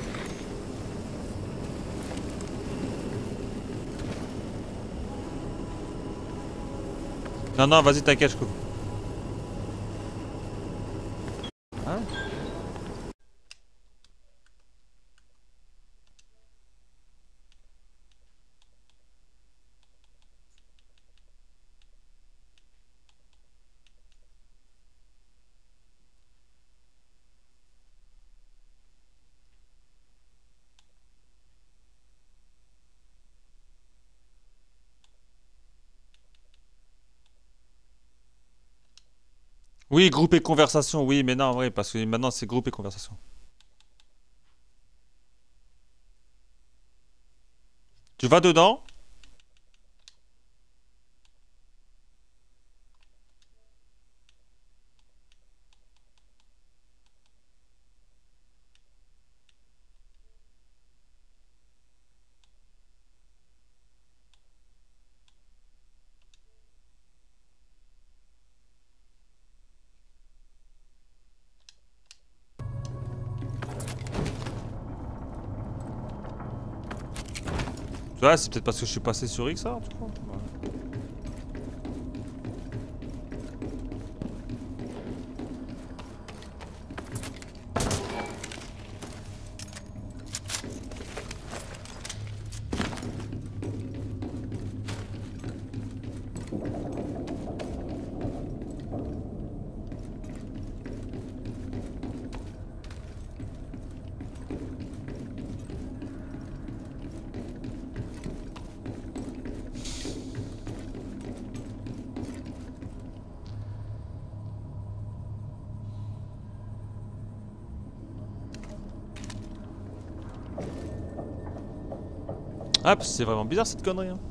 Non, non, vas-y, t'inquiète, je coupe. Hein? Oui, groupe et conversation, oui, mais non, oui, parce que maintenant c'est groupe et conversation. Tu vas dedans? Ouais, c'est peut-être parce que je suis passé sur X, ça, tu crois? Ouais. Ah, c'est vraiment bizarre cette connerie. Hein.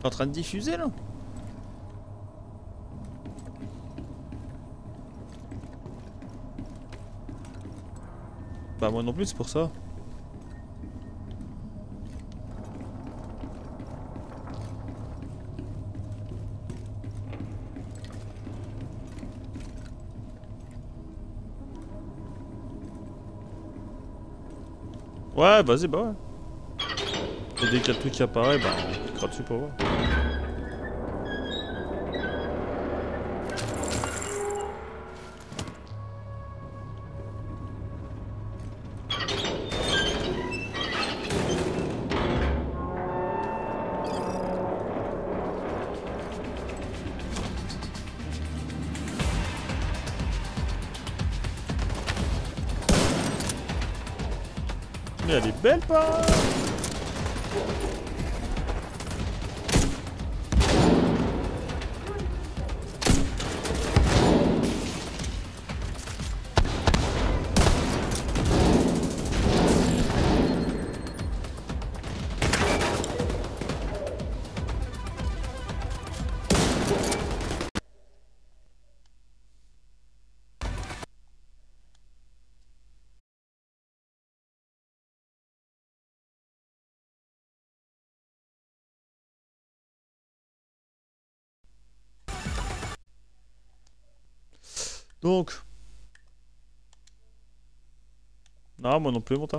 T'es en train de diffuser là? Bah moi non plus, c'est pour ça. Ouais, vas-y, bah ouais. Et dès qu'il y a le truc qui apparaît, bah on cliquera dessus pour voir. Mais elle est belle, pas? Donc. Non, moi non plus, mon tas.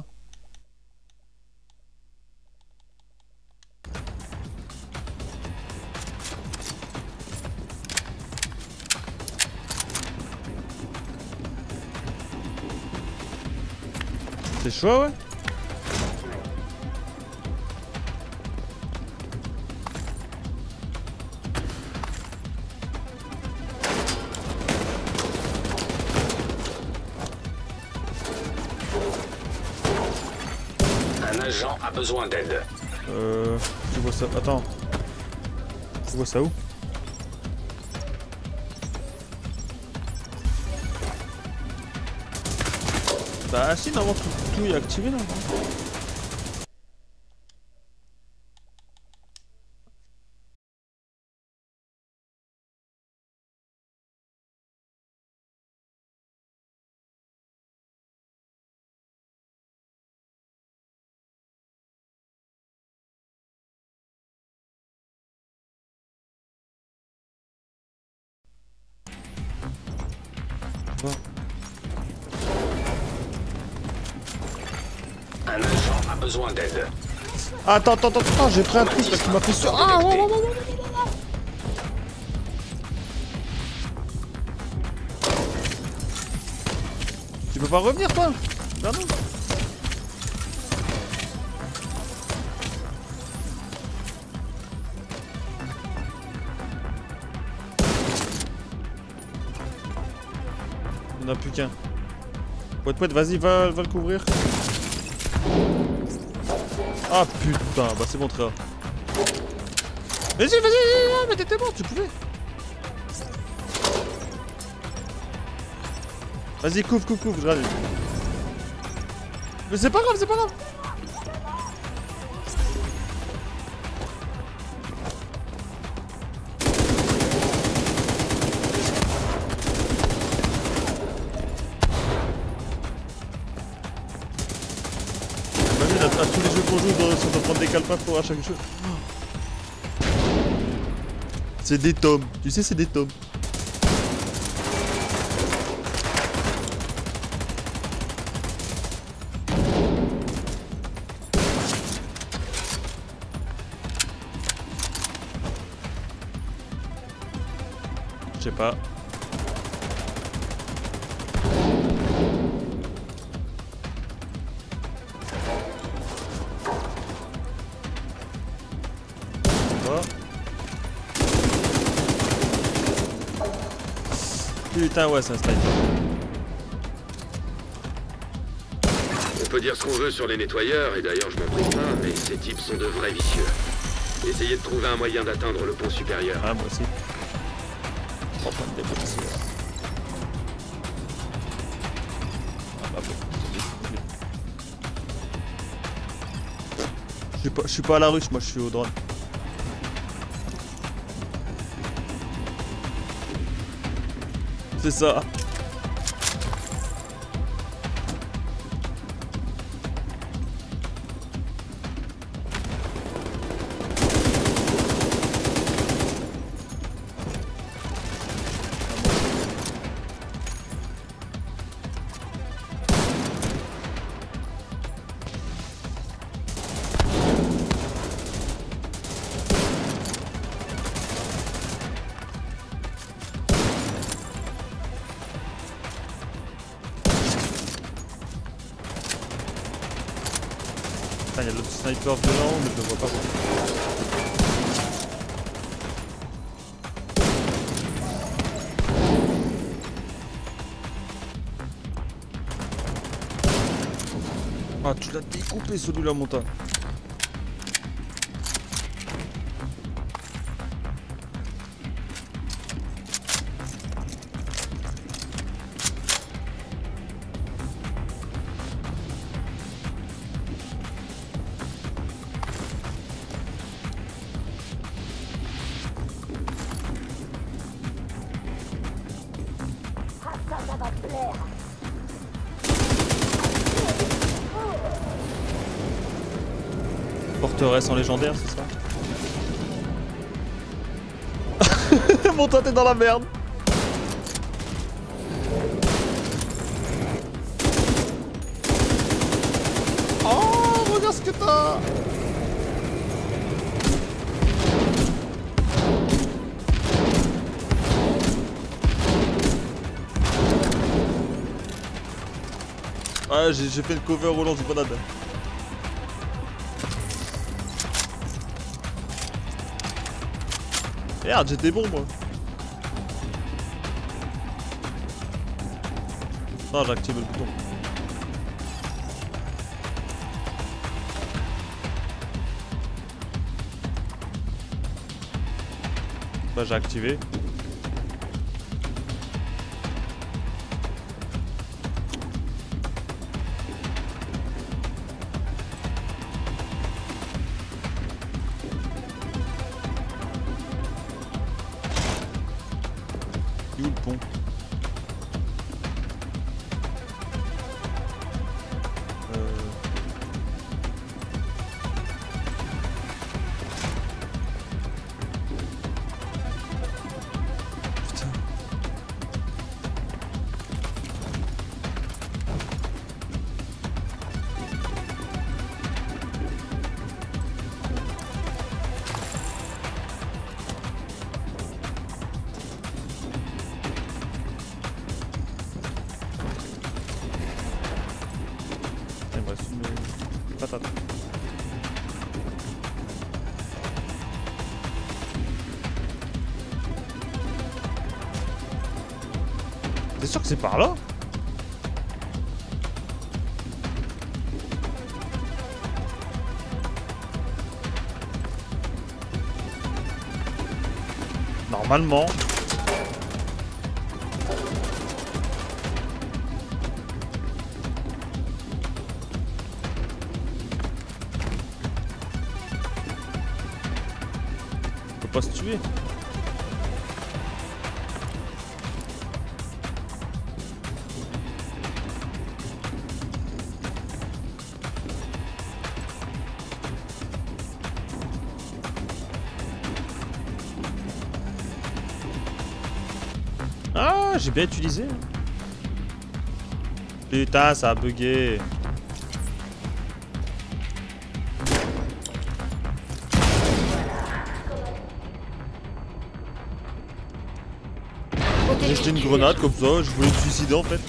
C'est chaud, ouais. L'agent a besoin d'aide. Euh... Tu vois ça... Attends. Tu vois ça où? Bah si, normalement tout, tout est activé là. Un agent a besoin d'aide. Attends, attends, attends, attends, j'ai pris un truc parce qu'il m'a pris sur... Ah, ouais, ouais, ouais, ouais. Tu peux pas revenir, toi? Non, non. On n'a plus qu'un. Pouet, pouet, vas-y, va, va le couvrir. Ah putain, bah c'est bon, très rare. Vas-y, vas-y, vas-y, mais t'étais bon, tu pouvais. Vas-y, couvre, couvre, couvre, je rallume. Mais c'est pas grave, c'est pas grave. À tous les jeux qu'on joue, on doit prendre des calepins pour à chaque jeu. C'est des tomes, tu sais, c'est des tomes. Je sais pas. Putain, ouais, c'est un sniper. On peut dire ce qu'on veut sur les nettoyeurs, et d'ailleurs je m'en prie pas, mais ces types sont de vrais vicieux. Essayez de trouver un moyen d'atteindre le pont supérieur. Ah, moi aussi. Trois points de défense. Ah, bah, bon. Je suis pas, je suis pas à la ruche, moi je suis au drone. C'est ça. Il y a l'autre sniper violent, mais je le vois pas. Ah, tu l'as découpé celui-là, Monta. Ça va te plaire. Forteresse en légendaire, c'est ça? Mon toi t'es dans la merde. Oh, regarde ce que t'as. Ah, j'ai fait le cover au lance du grenade. Merde, j'étais bon moi. Ah, j'ai activé le bouton. Bah, j'ai activé. Où le pont? Euh... Putain. Il me reste une patate. T'es sûr que c'est par là? Normalement. On peut pas se tuer. Ah, j'ai bien utilisé. Putain, ça a bugué. J'ai jeté une grenade comme ça, je voulais me suicider en fait.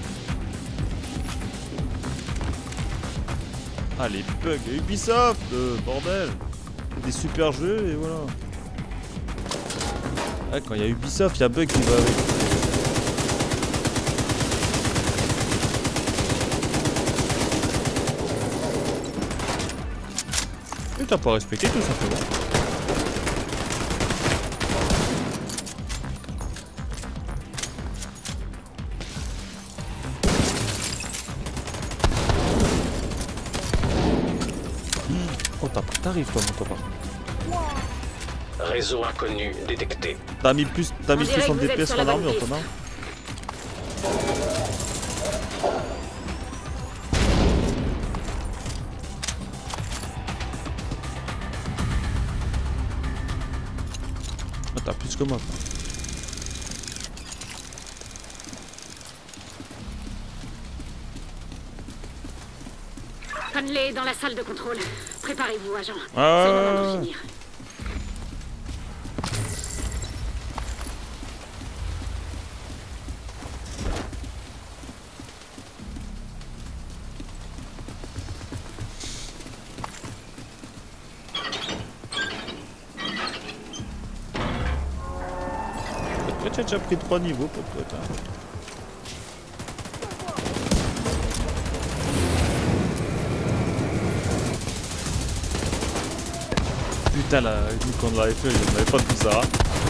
Ah, les bugs, Ubisoft, euh, bordel. Des super jeux et voilà. Ah, quand il y a Ubisoft, il y a bug qui va avec. Et t'as pas respecté tout simplement. Oh, t'as pas tarif toi, mon copain. Réseau inconnu détecté. T'as mis plus, t'as mis plus en D P S qu'en armure, toi, non? que moi. Conley est dans la salle de contrôle. Préparez-vous, agent. Ah. C'est le moment de finir. Toi, tu as déjà pris trois niveaux pour toi, t'as. Putain, là, nous, quand on l'avait fait, on n'avait pas tout ça.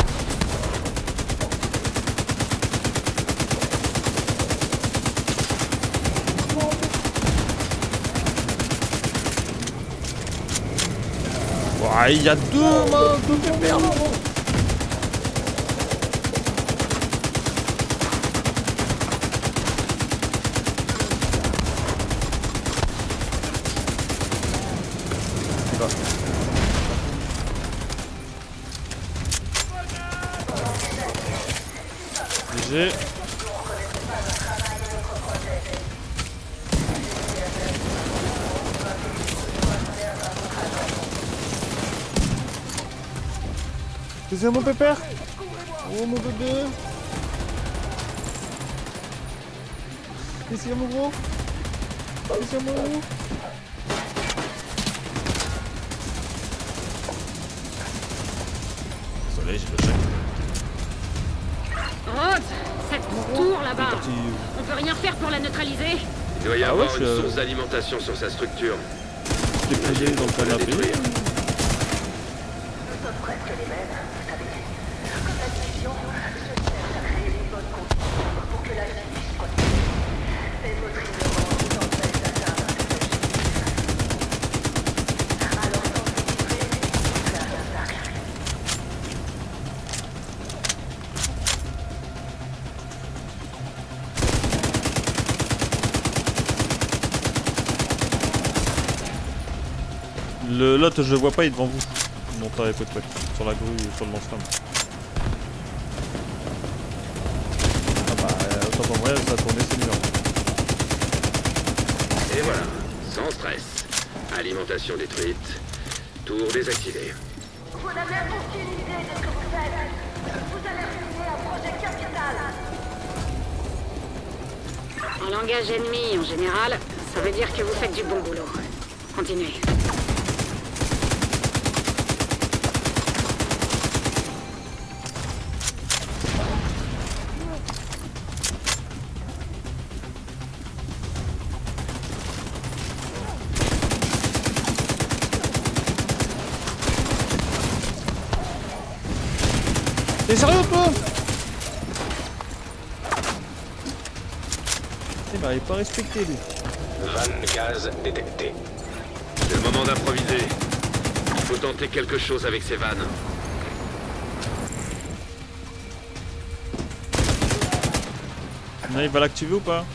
Ouais, il y a deux mains, deux pépères. G G. C'est mon pépère. Oh mon bébé. Ici mon gros. Ici mon gros. Désolé, j'ai le check. Rhodes, cette tour là-bas, on peut rien faire pour la neutraliser? Il doit y Ah avoir ouais, une je... source d'alimentation sur sa structure. Je l'ai posé dans le canapé. Le l'autre je le vois pas, il est devant vous. Monte avec votre sur la grue, sur le lance-flamme. Ah bah autant pour moi ça a tourné, c'est numéro. Et voilà, sans stress. Alimentation détruite, tour désactivé. Vous n'avez aucune idée de ce que vous faites. Vous allez ruiner un projet capital. En langage ennemi, en général, ça veut dire que vous faites du bon boulot. Continuez. T'es sérieux toi? Eh bah il est pas respecté lui. Vanne gaz détectée. C'est le moment d'improviser. Il faut tenter quelque chose avec ces vannes. Là, il va l'activer ou pas?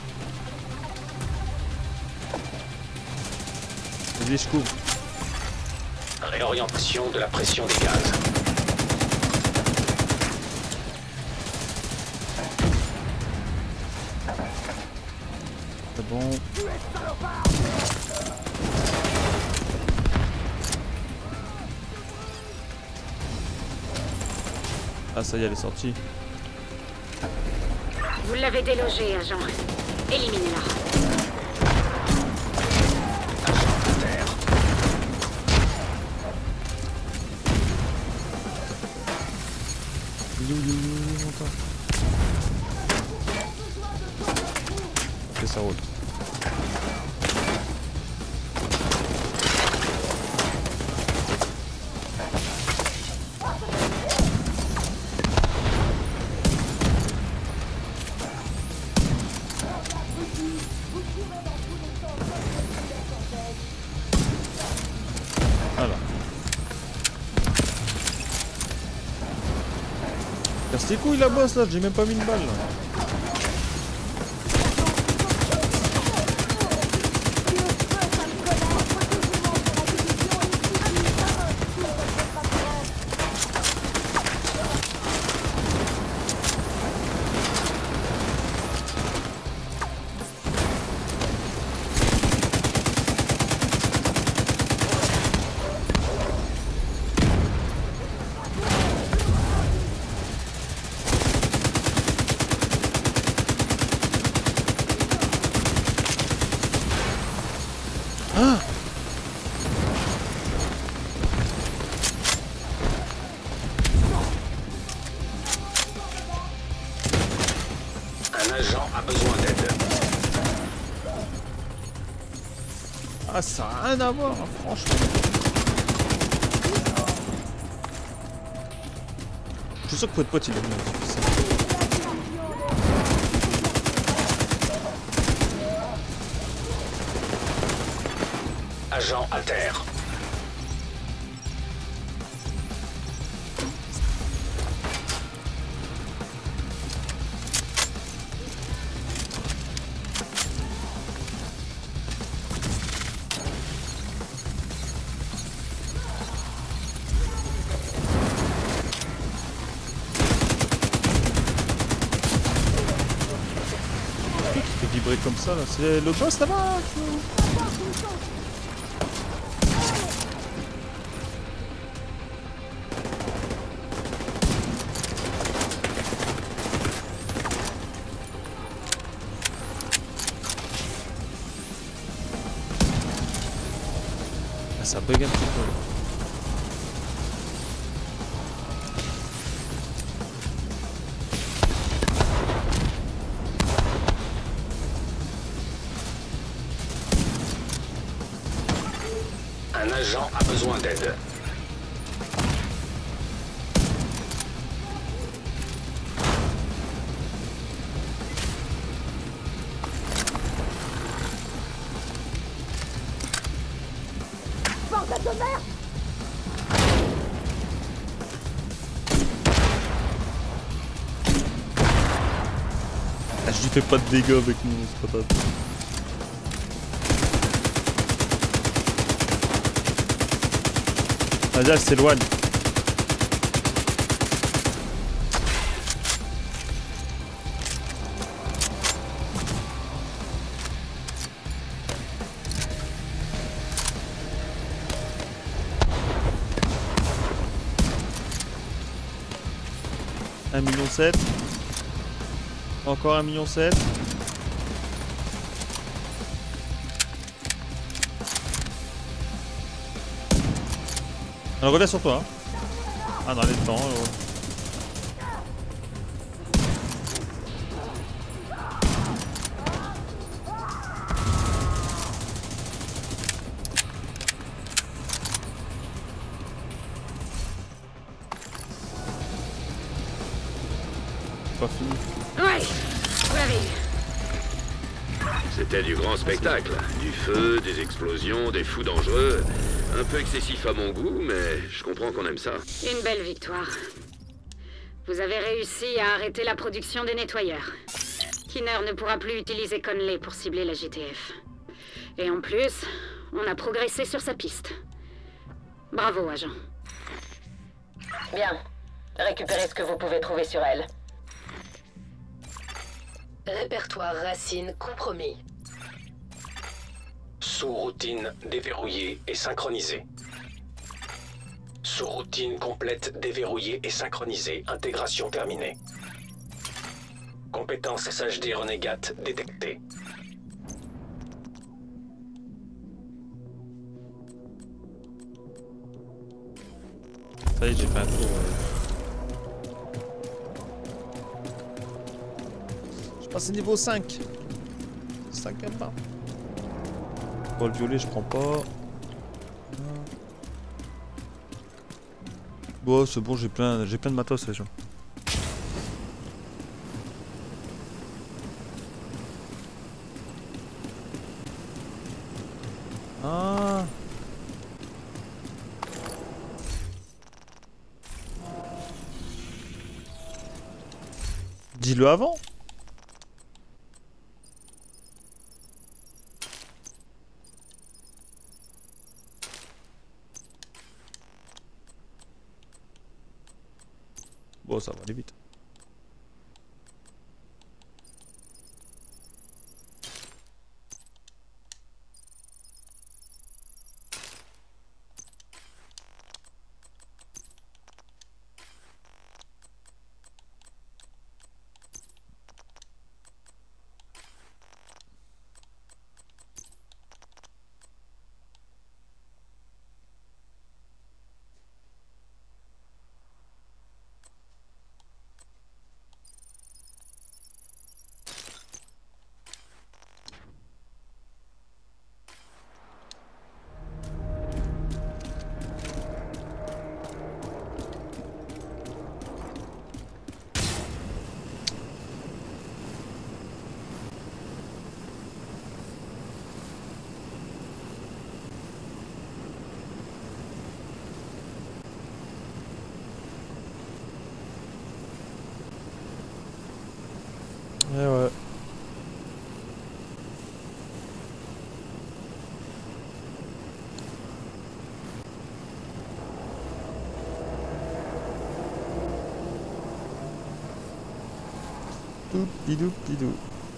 Vas-y, je couvre. Réorientation de la pression des gaz. C'est bon. Ah ça y est, elle est sortie. Vous l'avez délogé, agent. Éliminez-la. You, you, you, monte. Ok, ça roule. Voilà. Casse tes couilles la bosse là, j'ai même pas mis une balle là. Ah! Un agent a besoin d'aide. Ah, ça n'a rien à voir, hein, franchement. Je suis sûr que votre pote il est mieux. Agent à terre. Vibrer comme ça là, c'est le boss là-bas. Ah, ça bug un petit peu. Un agent a besoin d'aide. Bande à tonnerre! Ah, je lui fais pas de dégâts avec mon patate. Vas-y, elle s'éloigne. un million sept. Encore un million sept. Elle revient sur toi. Hein. Ah, dans les temps. Euh... Pas fini. Ouais, vous l'avez eu. C'était du grand spectacle. Du feu, des explosions, des fous dangereux. Un peu excessif à mon goût, mais je comprends qu'on aime ça. Une belle victoire. Vous avez réussi à arrêter la production des nettoyeurs. Kinner ne pourra plus utiliser Conley pour cibler la J T F. Et en plus, on a progressé sur sa piste. Bravo, agent. Bien. Récupérez ce que vous pouvez trouver sur elle. Répertoire racine compromis. Sous-routine déverrouillée et synchronisée. Sous-routine complète déverrouillée et synchronisée. Intégration terminée. Compétence S H D Renegade détectée. Ça y est, j'ai fait un tour. Je passe au niveau cinq. cinq à pas. Bon, le violet, je prends pas. Bon, c'est bon, j'ai plein, j'ai plein de matos, les gens. Ah. Dis-le avant. Bon, ça va aller vite. Ouais, ouais. Doup, bidou, bidou.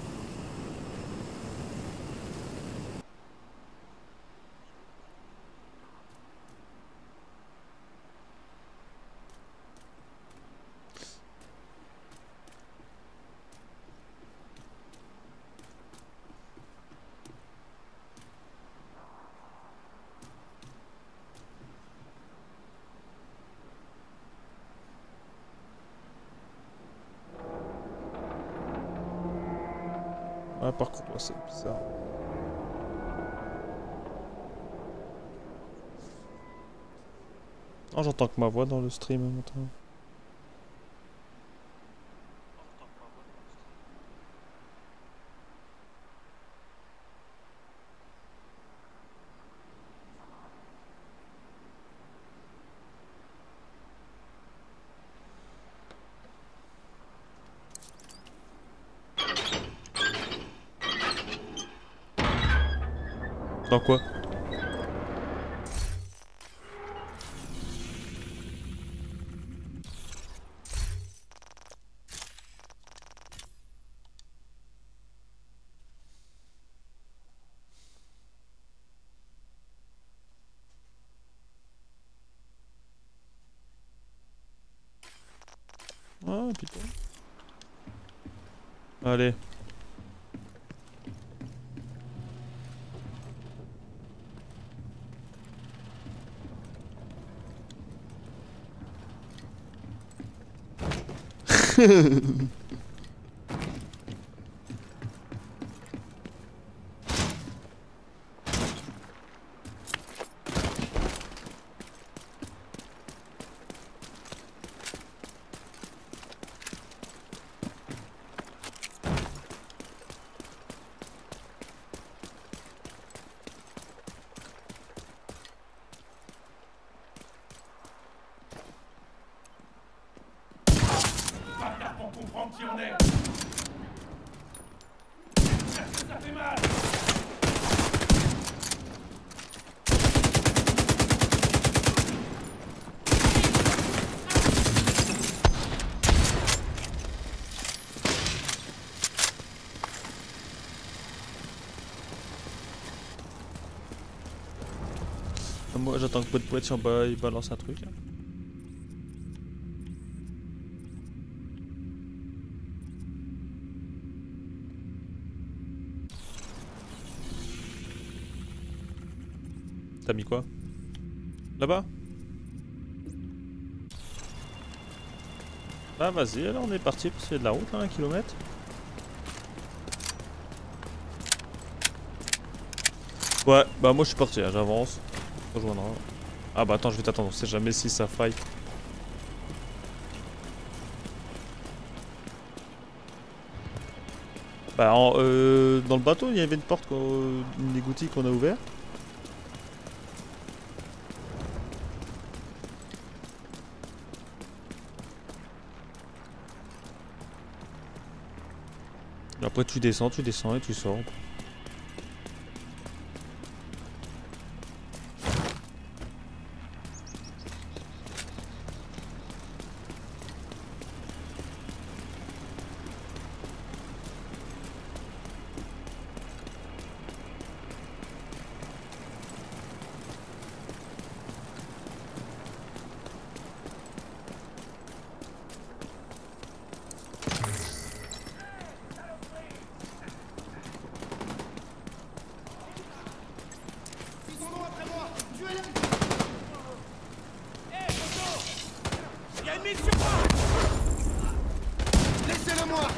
Ah, par contre, ouais, c'est bizarre. Oh, j'entends que ma voix dans le stream maintenant. Dans quoi? Ah putain. Allez. Pour comprendre qui on est. Ça fait mal. Moi j'attends que Poète Poète en bas il balance un truc. T'as mis quoi? Là-bas? Bah vas-y, alors on est parti parce qu'il y a de la route là, un kilomètre. Ouais, bah moi je suis parti, hein, j'avance. Rejoindra. Ah bah attends, je vais t'attendre, on sait jamais si ça faille. Bah en, euh, dans le bateau il y avait une porte, une égoutille qu'on a ouverte. Après tu descends, tu descends et tu sors. Laissez-le-moi.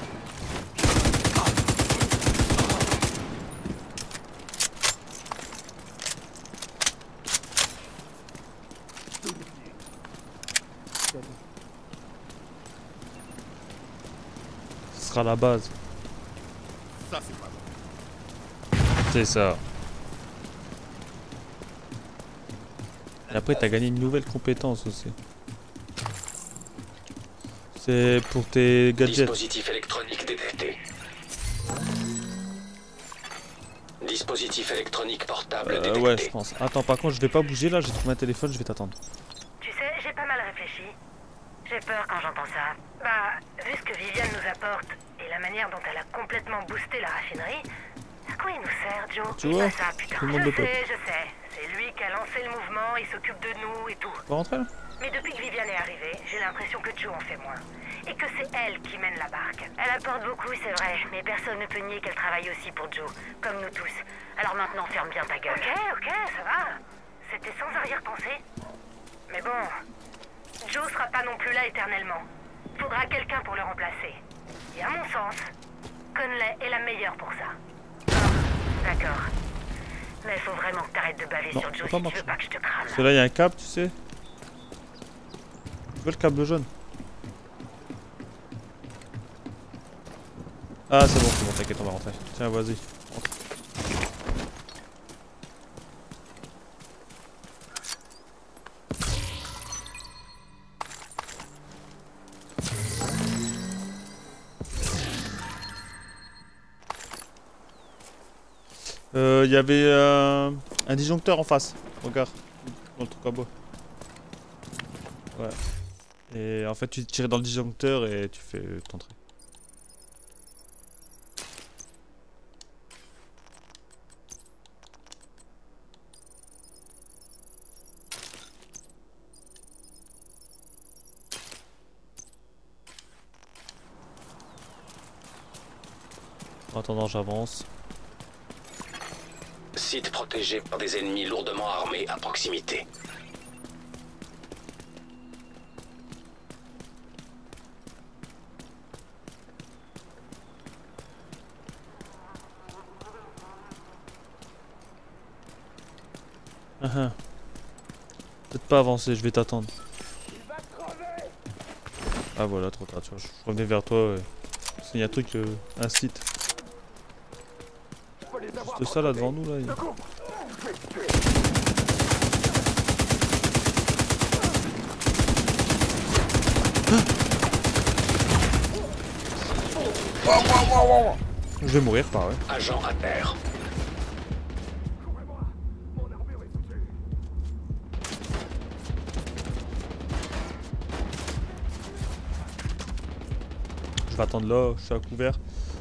Ce sera la base. Ça c'est pas bon. C'est ça. Et après t'as gagné une nouvelle compétence aussi. C'est pour tes gadgets. Dispositif électronique détecté. Dispositif électronique portable Euh, détecté. ouais, je pense. Attends, par contre, je vais pas bouger là, j'ai trouvé un téléphone, je vais t'attendre. Tu sais, j'ai pas mal réfléchi. J'ai peur quand j'entends ça. Bah, vu ce que Viviane nous apporte et la manière dont elle a complètement boosté la raffinerie, à quoi il nous sert, Joe? Tu Il vois, fait ça, putain. tout le monde Je le peut. sais, je sais. C'est lui qui a lancé le mouvement, il s'occupe de nous et tout. On va rentrer là? Mais depuis que Viviane est arrivée, j'ai l'impression que Joe en fait moins. Et que c'est elle qui mène la barque. Elle apporte beaucoup, c'est vrai, mais personne ne peut nier qu'elle travaille aussi pour Joe, comme nous tous. Alors maintenant, ferme bien ta gueule. Ok, ok, ça va. C'était sans arrière-pensée. Mais bon, Joe sera pas non plus là éternellement. Faudra quelqu'un pour le remplacer. Et à mon sens, Conley est la meilleure pour ça. Oh, d'accord. Mais il faut vraiment que t'arrêtes de baver Non, sur Joe faut si pas tu veux marcher. pas que je te crame. Parce que là, il y a un câble, tu sais. Tu vois le câble jaune? Ah, c'est bon, c'est bon, t'inquiète, on va rentrer. Tiens, vas-y, rentre. Euh, il y avait euh, un disjoncteur en face. Regarde, dans le truc à bois. Ouais. Et en fait, tu tires dans le disjoncteur et tu fais ton trait. En attendant, j'avance. Site protégé par des ennemis lourdement armés à proximité. Ah ah. Peut-être pas avancer, je vais t'attendre. Ah voilà, trop tard, tu vois, je revenais vers toi. Ouais. Parce qu'il y a un truc, euh, un site. Juste ça là devant nous là. Il... Ah, je vais mourir par ouais. Agent à terre. Je vais attendre là, je suis à couvert.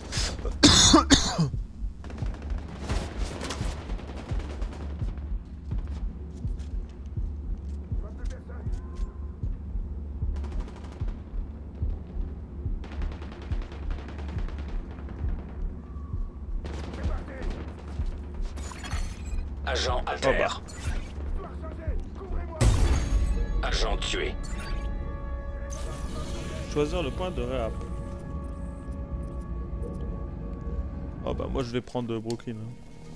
Agent à terre. Agent tué. Choisir le point de réapp. Oh bah moi je vais prendre de Brooklyn. Hein.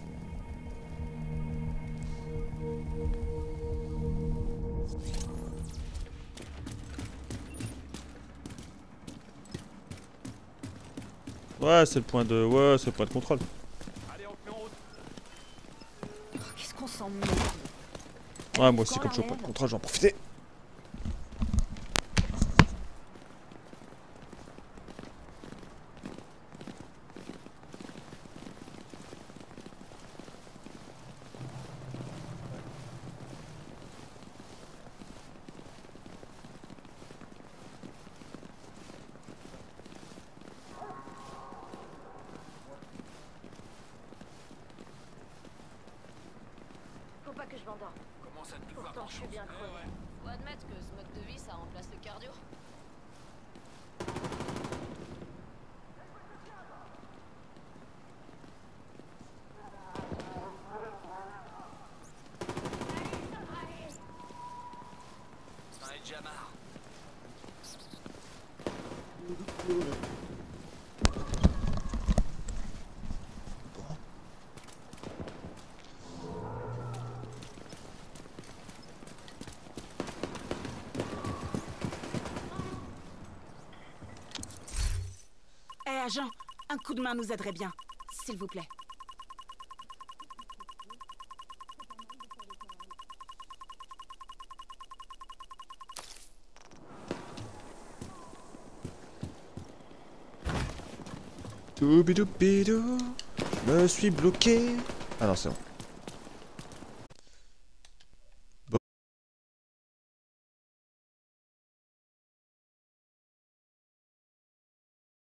Ouais c'est le point de. Ouais c'est le point de contrôle. Qu'est-ce qu'on s'en met? Ouais moi aussi comme je suis au point de contrôle j'en profiter. Faut pas que je m'endorme. Comment ça te Pourtant, je suis bien crevé. Faut admettre que ce mode de vie, ça remplace le cardio. T'en es déjà marre. Hé, agent, un coup de main nous aiderait bien, s'il vous plaît. Doubidou-bidou. Me suis bloqué. Ah non, c'est bon.